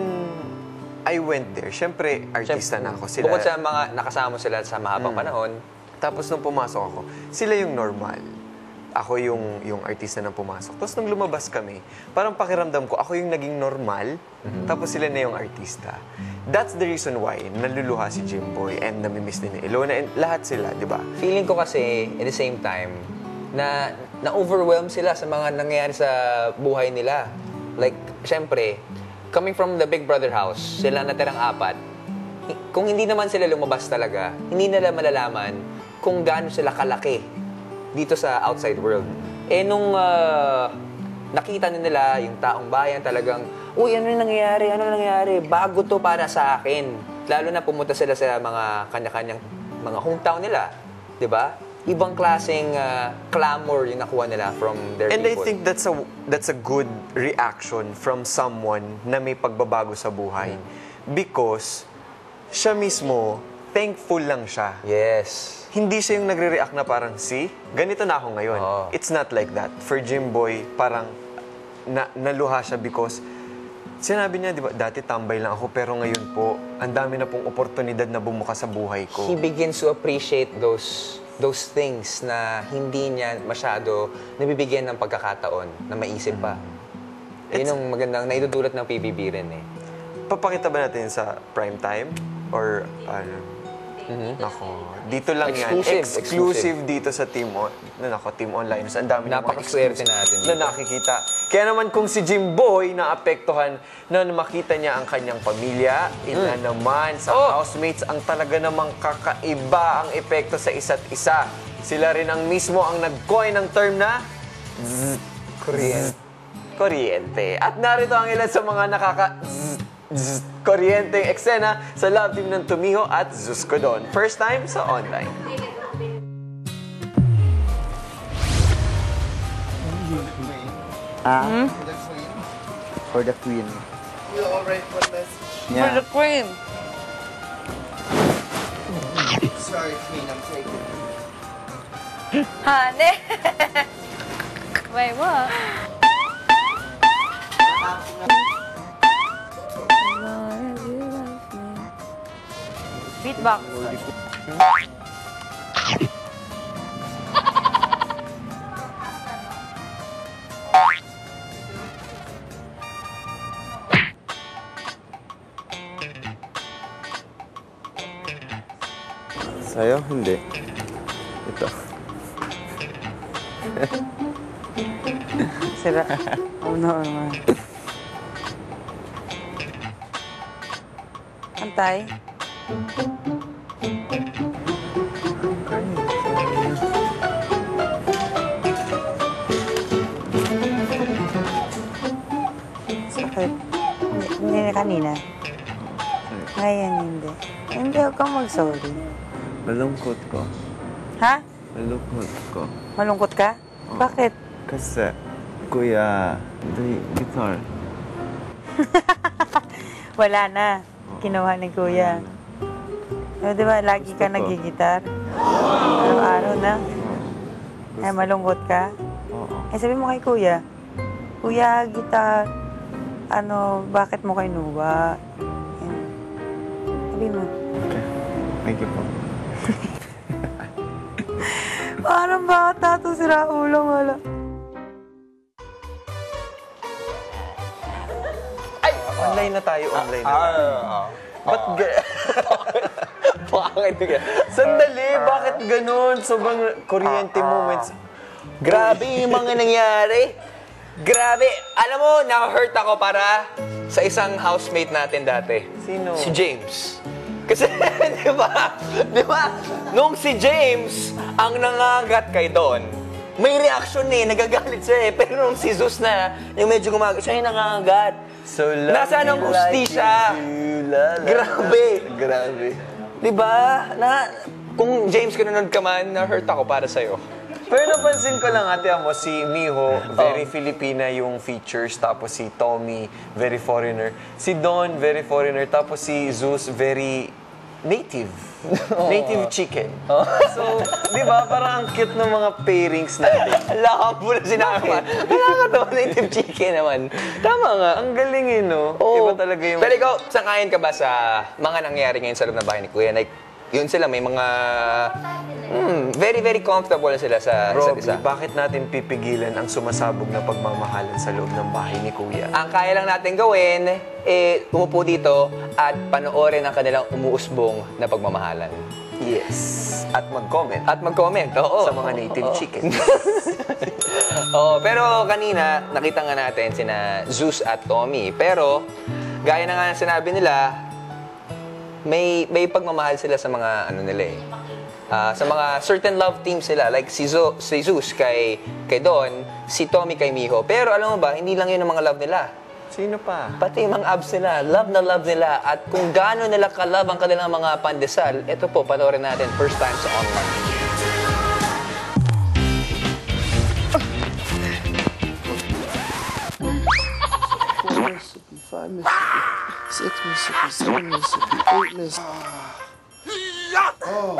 I went there, syempre, artista na ako. Sila, Bukod sa mga nakasama sila sa mahabang Mm. panahon, tapos nung pumasok ako, sila yung normal. Ako yung yung artista na pumasok. Tapos nung lumabas kami, parang pakiramdam ko, ako yung naging normal, tapos sila na yung artista. That's the reason why naluluha si Jimboy and namimiss din ni Ilona and lahat sila, di ba? feeling ko kasi, at the same time, na na-overwhelm sila sa mga nangyayari sa buhay nila. Like, syempre, coming from the Big Brother house, sila natirang apat, hi- kung hindi naman sila lumabas talaga, hindi nila malalaman kung gaano sila kalaki dito sa outside world. Eh, nung ah, nakita na nila yung taong bayan talagang, uy, ano yung nangyayari? Ano yung nangyayari? Bago to para sa akin. Lalo na pumunta sila sa mga kanya-kanyang mga hometown nila. Di ba? Ibang klaseng ah, clamor yung nakuha nila from their And I people. think that's a that's a good reaction from someone na may pagbabago sa buhay. Because siya mismo, thankful lang siya. Yes. Hindi siya yung nagre-react na parang, see, ganito na ako ngayon. It's not like that. For Jimboy, parang na, naluha siya because sinabi niya, di ba, dati tambay lang ako, pero ngayon po, ang dami na pong oportunidad na bumuka sa buhay ko. He begins to appreciate those those things na hindi niya masyado nabibigyan ng pagkakataon na maisip pa. Yun ang magandang naidudulot ng P B B rin eh. Papakita ba natin sa prime time? Or, ano? Nako, dito lang Exclusive, yan. Exclusive dito sa Team On. Na, nako, Team Online. Ang dami ng mga Napakaswerte exclusive natin na dito. nakikita. Kaya naman kung si Jimboy naapektuhan na makita niya ang kanyang pamilya, ina naman sa housemates ang talaga namang kakaiba ang epekto sa isa't isa. Sila rin ang mismo ang nag-coin ng term na zzz, kuryente. Kuryente. At narito ang ilan sa mga nakaka zzz, zzz, kuryenteng eksena sa love team ng Tumiho at Zuskodon. First time sa online. Ah? For the queen. You alright one message? Yeah. For the queen. Sorry, queen, I'm taking it. Honey. Wait, what? Beatbox. Sa'yo, hindi. Ito. Sira. Oh, no, naman. Antay. Sakit. Hindi na kanina. Ngayon hindi. Hindi ako mag-sorry. Malungkot ko. Ha? Malungkot ko. Malungkot ka? Bakit? Kasi, kuya, the guitar. Wala na. Kinuha ni Kuya. O, di ba, lagi ka nagigitar? Araw-araw na. Ay, malungkot ka? Eh, sabi mo kay Kuya, Kuya, gitar, ano, bakit mo kinuha? Yan. Sabi mo. Okay. Thank you po. Parang bata to, sira ulo, wala. Ay! Online na tayo, online na tayo. Ba't ga... Bakit ka? Sandali, bakit ganun? Sobrang kuryente moments. Grabe yung mga nangyari. Grabe. Alam mo, na-hurt ako para sa isang housemate natin dati. Sino? Si James. Kasi, di ba? Di ba? Nung si James ang nangagat kay Don, may reaction eh, nagagalit siya eh. Pero nung si Zeus na, yung medyo gumagat, siya yung nangagat. So love Nasaan ang me hustisya? like you do, la, la, Grabe. Grabe. Di ba? Na, kung James, kanunod ka man, na-hurt ako para sa'yo. Pero napansin ko lang, ate mo, si Miho, very Filipina yung features, tapos si Tommy, very foreigner. Si Don, very foreigner, tapos si Zeus, very native. Native chicken. So, di ba, parang ang cute ng mga pairings natin. Lakap mo na sinabi. Nakakatawa, native chicken naman. Tama nga. Ang galing eh, no? Oo. Iba talaga yung... Pero ikaw, sangayon ka ba sa mga nangyari ngayon sa loob ng bahay ni Kuya? Like, yun sila, may mga... Hmm, very, very comfortable na sila sa isa't Robbie, isa. bakit natin pipigilan ang sumasabog na pagmamahalan sa loob ng bahay ni Kuya? Ang kaya lang natin gawin, eh, umupo dito at panoorin ang kanilang umuusbong na pagmamahalan. Yes. At mag-comment. At mag-comment, oo. Sa mga native Oo. chicken. Oo, pero kanina, nakita nga natin sina Zeus at Tommy. Pero, gaya na nga sinabi nila, may may pagmamahal sila sa mga ano nila eh. Ah, sa mga certain love teams sila. Like si, Zo, si Zeus kay, kay Don, si Tommy kay Miho. Pero alam mo ba, hindi lang yun ang mga love nila. Sino pa? Pati yung mga abs nila, love na love nila. At kung gaano nila ka-love ang kanilang mga pandesal, ito po, panoorin natin first time sa online. Four Mississippi, five Mississippi, six Mississippi, seven Mississippi, eight Mississippi. Oh.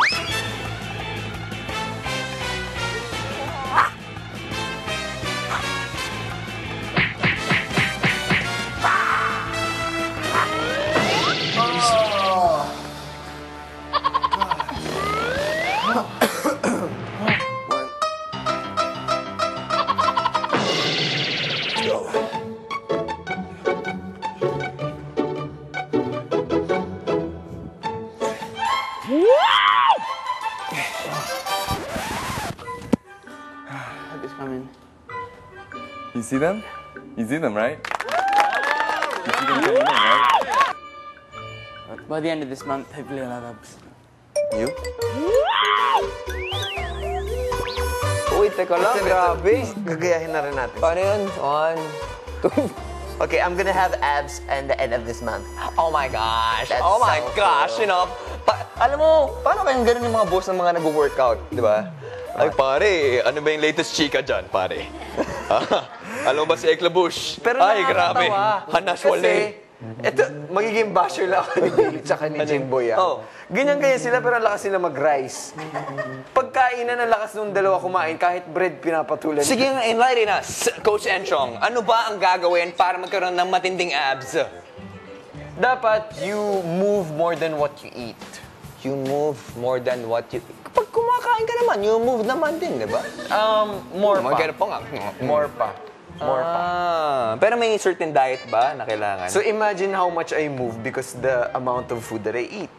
You see them? You see them, right? You see them coming in, right? By the end of this month, hopefully I'll have abs. You? Uy, teka lang, grabe. Gagayahin na rin natin. Paano yun? One, two... Okay, I'm gonna have abs at the end of this month. Oh my gosh! That's oh my so gosh! cool. You know, pa- alam mo, paano kayang ganun yung mga boss ng mga nag-workout, di ba? Ay, pare, ano ba yung latest chika dyan, pare? Alam mo ba si Eklabush? Pero Ay, grabe. nakakatawa. Hanas wale. Ito, magiging basher lang ako ni Billy tsaka ni Jimboy. Oh. Ganyan-ganyan sila pero ang lakas sila mag-rice. Pagkainan, ang lakas nung dalawa kumain, kahit bread pinapatulan. Sige nga, enlighten us, Coach Enchong. Ano ba ang gagawin para magkaroon ng matinding abs? Dapat you move more than what you eat. You move more than what you... Kapag kumakain ka naman, you move naman din, di ba? Um, more pa. Magkano pa nga? More pa. More pa. Ah, pero may certain diet ba na kailangan? So imagine how much I move because the amount of food that I eat.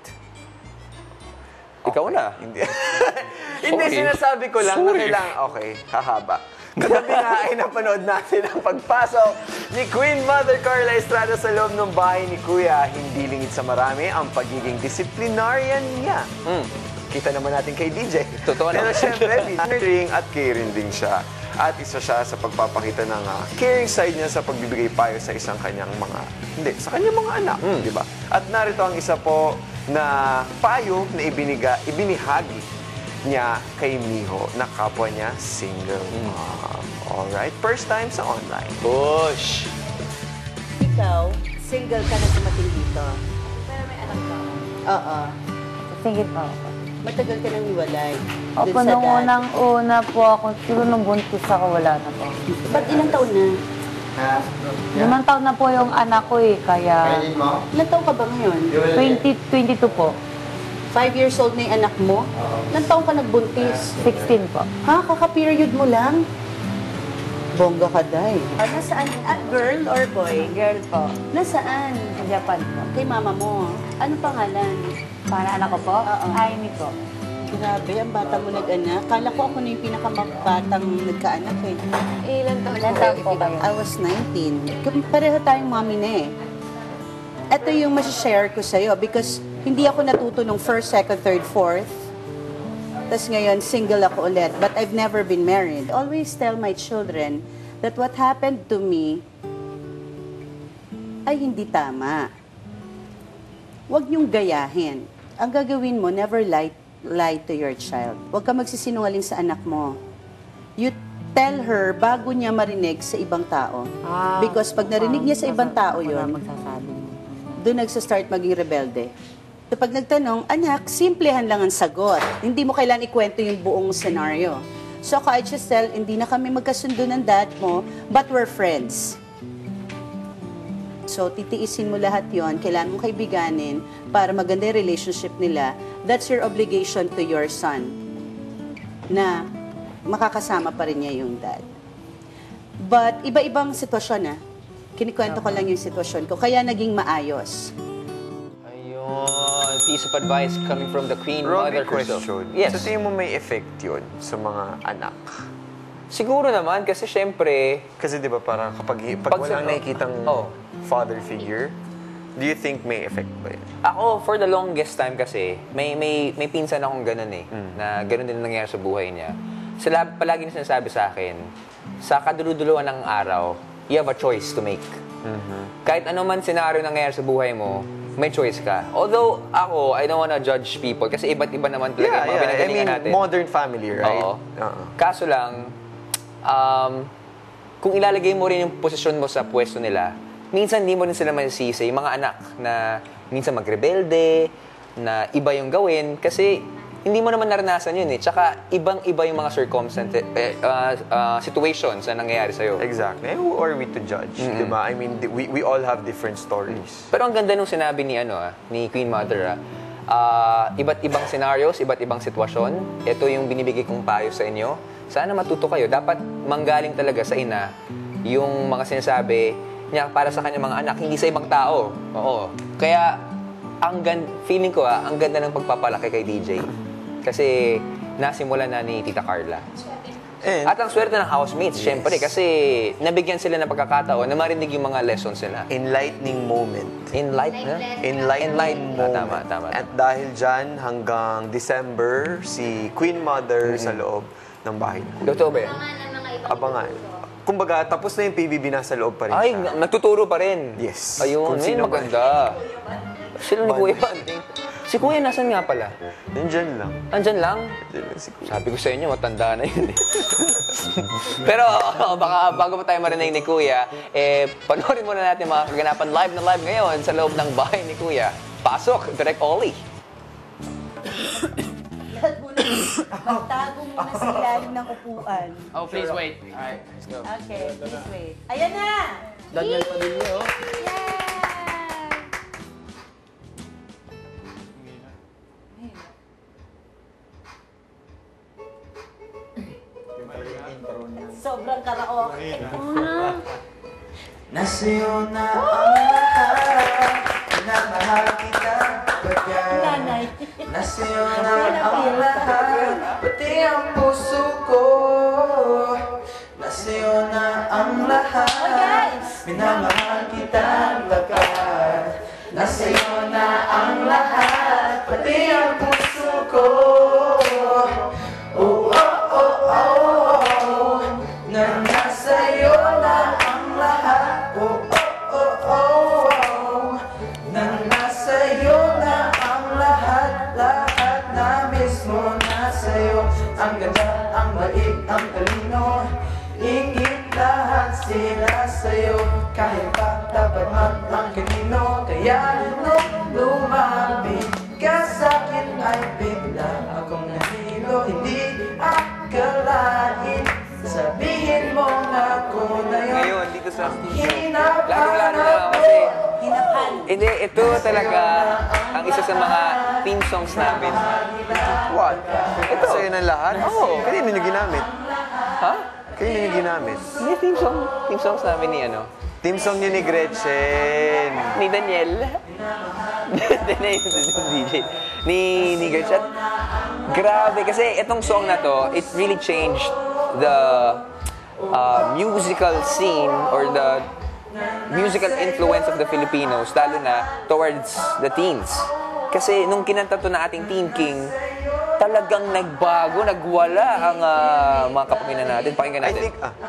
Ikaw na. Hindi. Hindi, Sorry. sinasabi ko lang na Sorry. kailangan, okay, hahaba. Kagabi nga ay napanood natin ang pagpasok ni Queen Mother Carla Estrada sa loob ng bahay ni Kuya. Hindi lingid sa marami ang pagiging disciplinarian niya. Mm. Kita naman natin kay D J. Totoo Pero naman. syempre, nurturing at caring din siya. At isa siya sa pagpapakita ng uh, caring side niya sa pagbibigay payo sa isang kanyang mga, hindi, sa kanyang mga anak, Mm. di ba? At narito ang isa po na payo na ibiniga, ibinihagi niya kay Miho na kapwa niya single mom. Alright, first time sa online. Push! Ikaw, single ka na dumating dito. Pero may anak ka. Oo. Single pa ako. Matagal ka nang iwalay. Opo, Dun sa nung dad. unang-una po ako, siguro nung buntis ako, wala na po. Ba't ilang taon na? Limang taon na po yung anak ko eh, kaya... Ilang taon ka ba ngayon? twenty, twenty-two po. Five years old na yung anak mo? Ilang taon ka nagbuntis? sixteen po. Ha? Kaka-period mo lang? Bongga ka, day. Ah, nasaan? Ah, girl or boy? Girl po. Nasaan? Sa Japan po. Kay mama mo. Ano pangalan? Para anak ko po? Oo. Aimee po. Grabe, ang bata mo nag-anak. Kala ko ako na yung pinakabatang nagkaanak eh. Ilan taon Ilan taon po kayo? I was nineteen. Pareho tayong mami na eh. Ito yung masashare ko sa'yo because hindi ako natuto nung first, second, third, fourth. Tapos ngayon, single ako ulit. But I've never been married. I always tell my children that what happened to me ay hindi tama. Huwag niyong gayahin. Ang gagawin mo, never lie, lie to your child. Huwag ka magsisinungaling sa anak mo. you tell her bago niya marinig sa ibang tao. Ah, Because pag narinig niya sa ibang tao wala yun, magsasabi. doon nagsa-start maging rebelde. So pag nagtanong, anak, simplehan lang ang sagot. Hindi mo kailangan ikwento yung buong scenario. So ako, I just tell, hindi na kami magkasundo ng dad mo, but we're friends. So, titiisin mo lahat yon, kailangan mong kaibiganin para maganda yung relationship nila. That's your obligation to your son. Na makakasama pa rin niya yung dad. But, iba-ibang sitwasyon na. Kinikwento ko lang yung sitwasyon ko, kaya naging maayos. Ayun, piece of advice coming from the Queen Robby, Mother herself. question. Yes. Sa tingin mo may effect yun sa mga anak? Siguro naman, kasi syempre... Kasi di ba parang kapag, pag, Pag walang sa- nakikitang Oh. father figure, do you think may effect ba yun? Ako, for the longest time kasi, may may may pinsan akong ganun eh, na ganun din nangyayari sa buhay niya. Sila palagi na sinasabi sa akin, sa kaduluduluan ng araw, you have a choice to make. Kahit ano man senaryo nangyayari sa buhay mo, may choice ka. Although ako, I don't wanna judge people kasi iba't iba naman talaga Yeah, yung mga yeah. I pinagalingan mean, natin. modern family, right? Oo. Uh-uh. Kaso lang, um, kung ilalagay mo rin yung posisyon mo sa pwesto nila, minsan hindi mo rin sila masisisi, yung mga anak na minsan magrebelde, na iba yung gawin, kasi hindi mo naman naranasan yun eh. Tsaka ibang-iba yung mga circumstances, eh, uh, uh, situations na nangyayari sa'yo. Exactly. And who are we to judge? Mm-hmm. Diba? I mean, di- we, we all have different stories. Pero ang ganda nung sinabi ni ano ah, ni Queen Mother ah, ah, iba't ibang scenarios, iba't ibang sitwasyon. Ito yung binibigay kong payo sa inyo. Sana matuto kayo. Dapat manggaling talaga sa ina yung mga sinasabi niya para sa kanyang mga anak, hindi sa ibang tao. Oo. Kaya ang gan feeling ko ah, ang ganda ng pagpapalaki kay D J. Kasi nasimulan na ni Tita Carla. And, At ang swerte ng housemates, yes. Syempre, kasi nabigyan sila ng pagkakataon na marinig yung mga lessons nila. Enlightening moment. Enlight, na? Enlightening Enlight. moment. Ah, tama, tama. At dahil dyan, hanggang December, si Queen Mother sa loob ng bahay. Totoo ba yan? Abangan. Kumbaga, tapos na yung P B B, nasa loob pa rin Ay, siya. nagtuturo pa rin. Yes. Ayun, Kung ayun, sino maganda. Sila ni Kuya Banting. Si Kuya, nasan nga pala? Nandyan lang. Nandyan lang? Nandyan lang si Kuya. Sabi ko sa inyo, matanda na yun eh. Pero baka bago pa tayo marinig ni Kuya, eh, panoorin muna natin mga kaganapan live na live ngayon sa loob ng bahay ni Kuya. Pasok, Direct Ollie. Lahat muna, magtago muna sa ilalim ng upuan. Oh, please wait. Alright, let's go. Okay, please wait. Ayan na! Daniel Padilla, oh. Sobrang karaoke. Nasa'yo na ang lahat, minamahal kita pagkat Nanay. Nasa'yo na ang lahat, pati ang puso ko. Nasa'yo na ang lahat, minamahal kita pagkat Nasa'yo na ang lahat, pati ang puso ko. Oh, oh, oh, oh, oh, na nasa'yo na ang lahat. Oh, oh, oh, oh, oh, na nasa'yo na ang lahat. Lahat na mismo nasa'yo. Ang ganda, ang bait, ang talino, ingit lahat sila sa'yo. Kahit pa dapat ang kanino. Kaya nung lumapit ka sa'kin ay bigla akong nahilo. Hindi akalain, sabihin mo na ako na yun. Ngayon, dito sa Hinahanap lalo-lalo na kasi hindi, ito talaga ang isa sa mga theme songs namin. What? Ito. Sa'yo ng lahat? Oo. Kanino nyo ginamit? Ha? Kanino nyo ginamit? Hindi, theme song. Theme songs namin ni ano? Team song niyo ni Gretchen. Ni Daniel. Daniel yung D J. Ni, ni Gretchen. Grabe, kasi itong song na to, it really changed the uh, musical scene or the musical influence of the Filipinos, lalo na towards the teens. Kasi nung kinanta to na ating Teen King, talagang nagbago, nagwala ang uh, mga kapamilya natin. Pakinggan natin. I think, ah.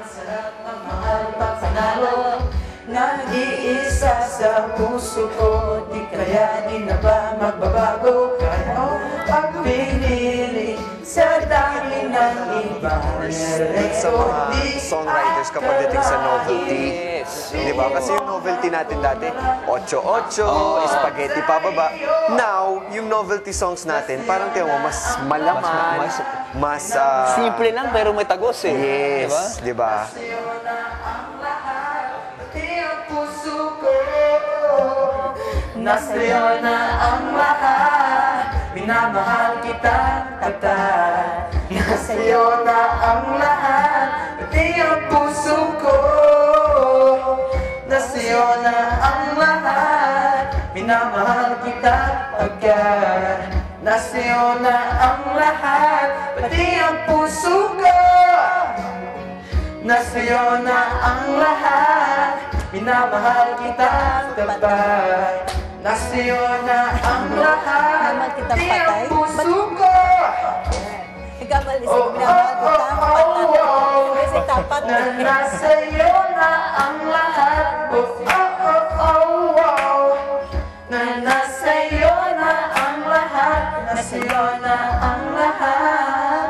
Nag-iisa sa puso ko, di kaya di na ba magbabago? Kaya mo pagpinili sa dami na sa mga songwriters kapag dating sa novelty. Di ba? Kasi yung novelty natin dati, ocho ocho, spaghetti pababa. Now, yung novelty songs natin, parang tiyan mo, mas malaman, mas... mas uh, simple lang pero may tagos eh. Yes, di ba? Nasa'yo na ang lahat, minamahal kita tapat. Nasa'yo na ang lahat, pati ang puso ko. Nasa'yo na ang lahat, minamahal kita agad. Nasa'yo na ang lahat, pati ang puso ko. Nasa'yo na ang lahat, minamahal kita tapat. Nasa'yo na ang lahat, pati ang puso ko. Nagkamalis ang minamahal kita, kasi tapat na nasa'yo na ang lahat. Oh, oh, oh, oh, oh. Na nasa'yo na ang lahat, nasa'yo na ang lahat.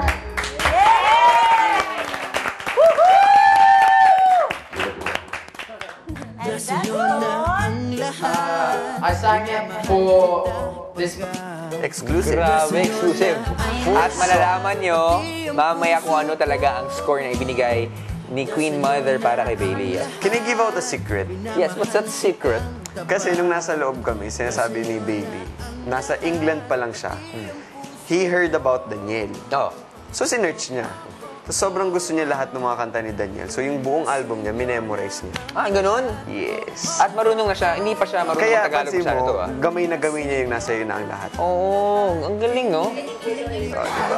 Nasa'yo na ang lahat. I sang it for this. Exclusive. Grabe, exclusive. At malalaman nyo, mamaya kung ano talaga ang score na ibinigay ni Queen Mother para kay Bailey. Can I give out a secret? Yes, what's that secret? Kasi nung nasa loob kami, sinasabi ni Bailey, nasa England pa lang siya, he heard about Daniel. Oh. So, sinerch niya. So, sobrang gusto niya lahat ng mga kanta ni Daniel. So, yung buong album niya, minemorize niya. Ah, ganun? Yes. At marunong na siya, hindi pa siya marunong Kaya, Tagalog pansin masyado mo, to ah. gamay na gamay niya yung nasa iyo na ang lahat. Oo, oh, ang galing, no? Oh, diba?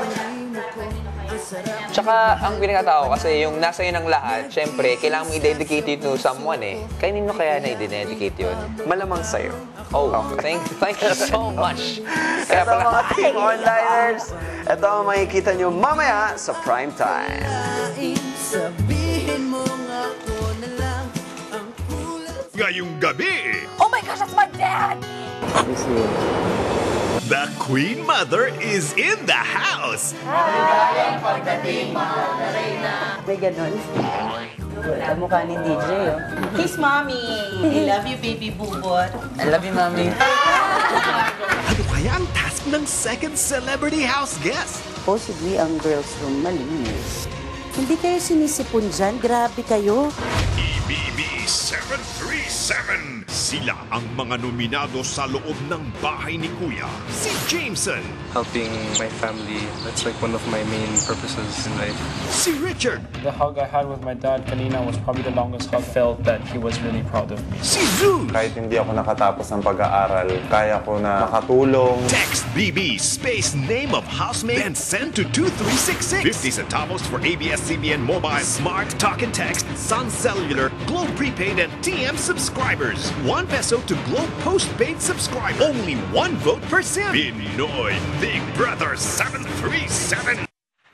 Tsaka, ang pinakatao kasi yung nasa iyo ng lahat, syempre, kailangan mo i-dedicate it to someone eh. Kanino kaya na i-dedicate yun? Malamang sa'yo. Oh, thank, thank you so much. Kaya Ito pala, mga team onliners, ito ang makikita nyo mamaya sa prime time. Sabihin mo nga ko na lang ang Ngayong gabi, Oh my gosh, that's my dad! the Queen Mother is in the house. Maligayang pagdating, mahal na Reyna. May ganun. Wala mukha ni D J, oh. Kiss mommy. I love you, baby bubot. I love you, mommy. Ano kaya ang task ng second celebrity house guest? Possibly ang girls room malinis. Hindi kayo sinisipon dyan, grabe kayo. E B B seven three seven. Sila ang mga nominado sa loob ng bahay ni Kuya, si Jameson. Helping my family, that's like one of my main purposes in life. Si Richard. The hug I had with my dad kanina was probably the longest hug. I felt that he was really proud of me. Si Zeus. Kahit hindi ako nakatapos ng pag-aaral, kaya ko na makatulong. Text B B space name of housemate and send to two three six six. fifty centavos for A B S C B N Mobile, Smart, Talk and Text, Sun Cellular, Globe Prepaid and T M subscribers. One peso to Globe Postpaid subscriber. Only one vote per sim. Pinoy Big Brother seven three seven.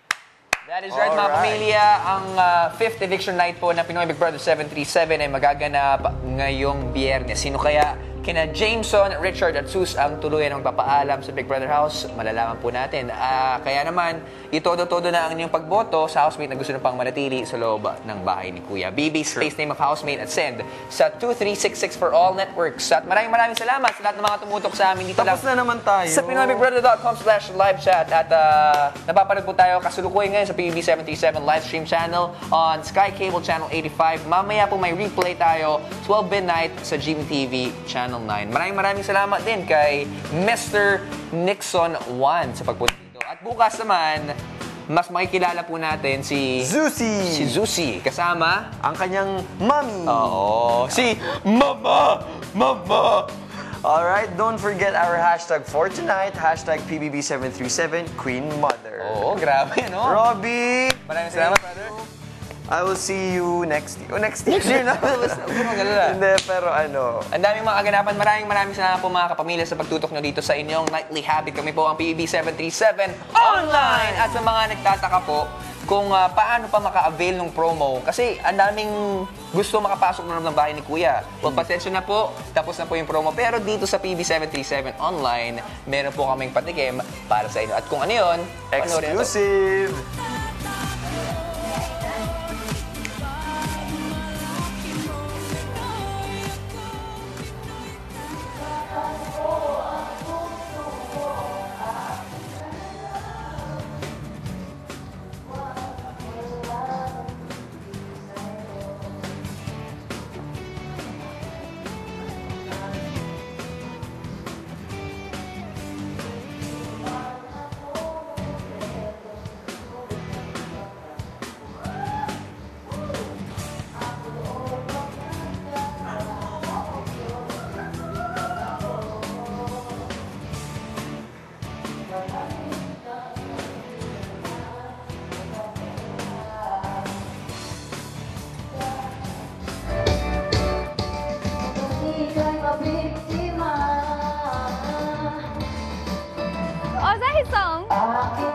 That is right, mga pamilya. Ang uh, fifth eviction night po ng Pinoy Big Brother seven three seven ay magaganap ngayong Biyernes. Sino kaya kina Jameson, Richard at Sus ang tuluyan ng papaalam sa Big Brother House? Malalaman po natin. Uh, kaya naman, itodo-todo na ang inyong pagboto sa housemate na gusto na pang manatili sa loob ng bahay ni Kuya. B B, space name of housemate at send sa two three six six for all networks. At maraming maraming salamat sa lahat ng mga tumutok sa amin dito Tapos lang. na naman tayo. Sa pinoy big brother dot com slash live chat. At uh, napapanood po tayo kasalukuyan ngayon sa P B B seven three seven live stream channel on Sky Cable Channel eighty-five. Mamaya po may replay tayo twelve midnight sa G M T V Channel nine. Maraming maraming salamat din kay Mister Nixon one sa pagpunta dito. At bukas naman, mas makikilala po natin si... Zusi! Si Zusi. Kasama? Ang kanyang mommy. Oo. Si Mama! Mama! Alright, don't forget our hashtag for tonight, hashtag P B B seven three seven, Queen Mother. Oo, grabe, no? Robbie! Maraming salamat, brother. I will see you next year. Oh, next year. Next year na. Basta, puro galala. Hindi, pero ano. Ang daming mga kaganapan. Maraming maraming salamat po mga kapamilya sa pagtutok nyo dito sa inyong nightly habit. Kami po ang P B B seven three seven online. At sa mga nagtataka po kung uh, paano pa maka-avail ng promo. Kasi ang daming gusto makapasok na ng bahay ni Kuya. Well, pasensya na po. Tapos na po yung promo. Pero dito sa P B B seven three seven online, meron po kaming patikim para sa inyo. At kung ano yun, exclusive! song.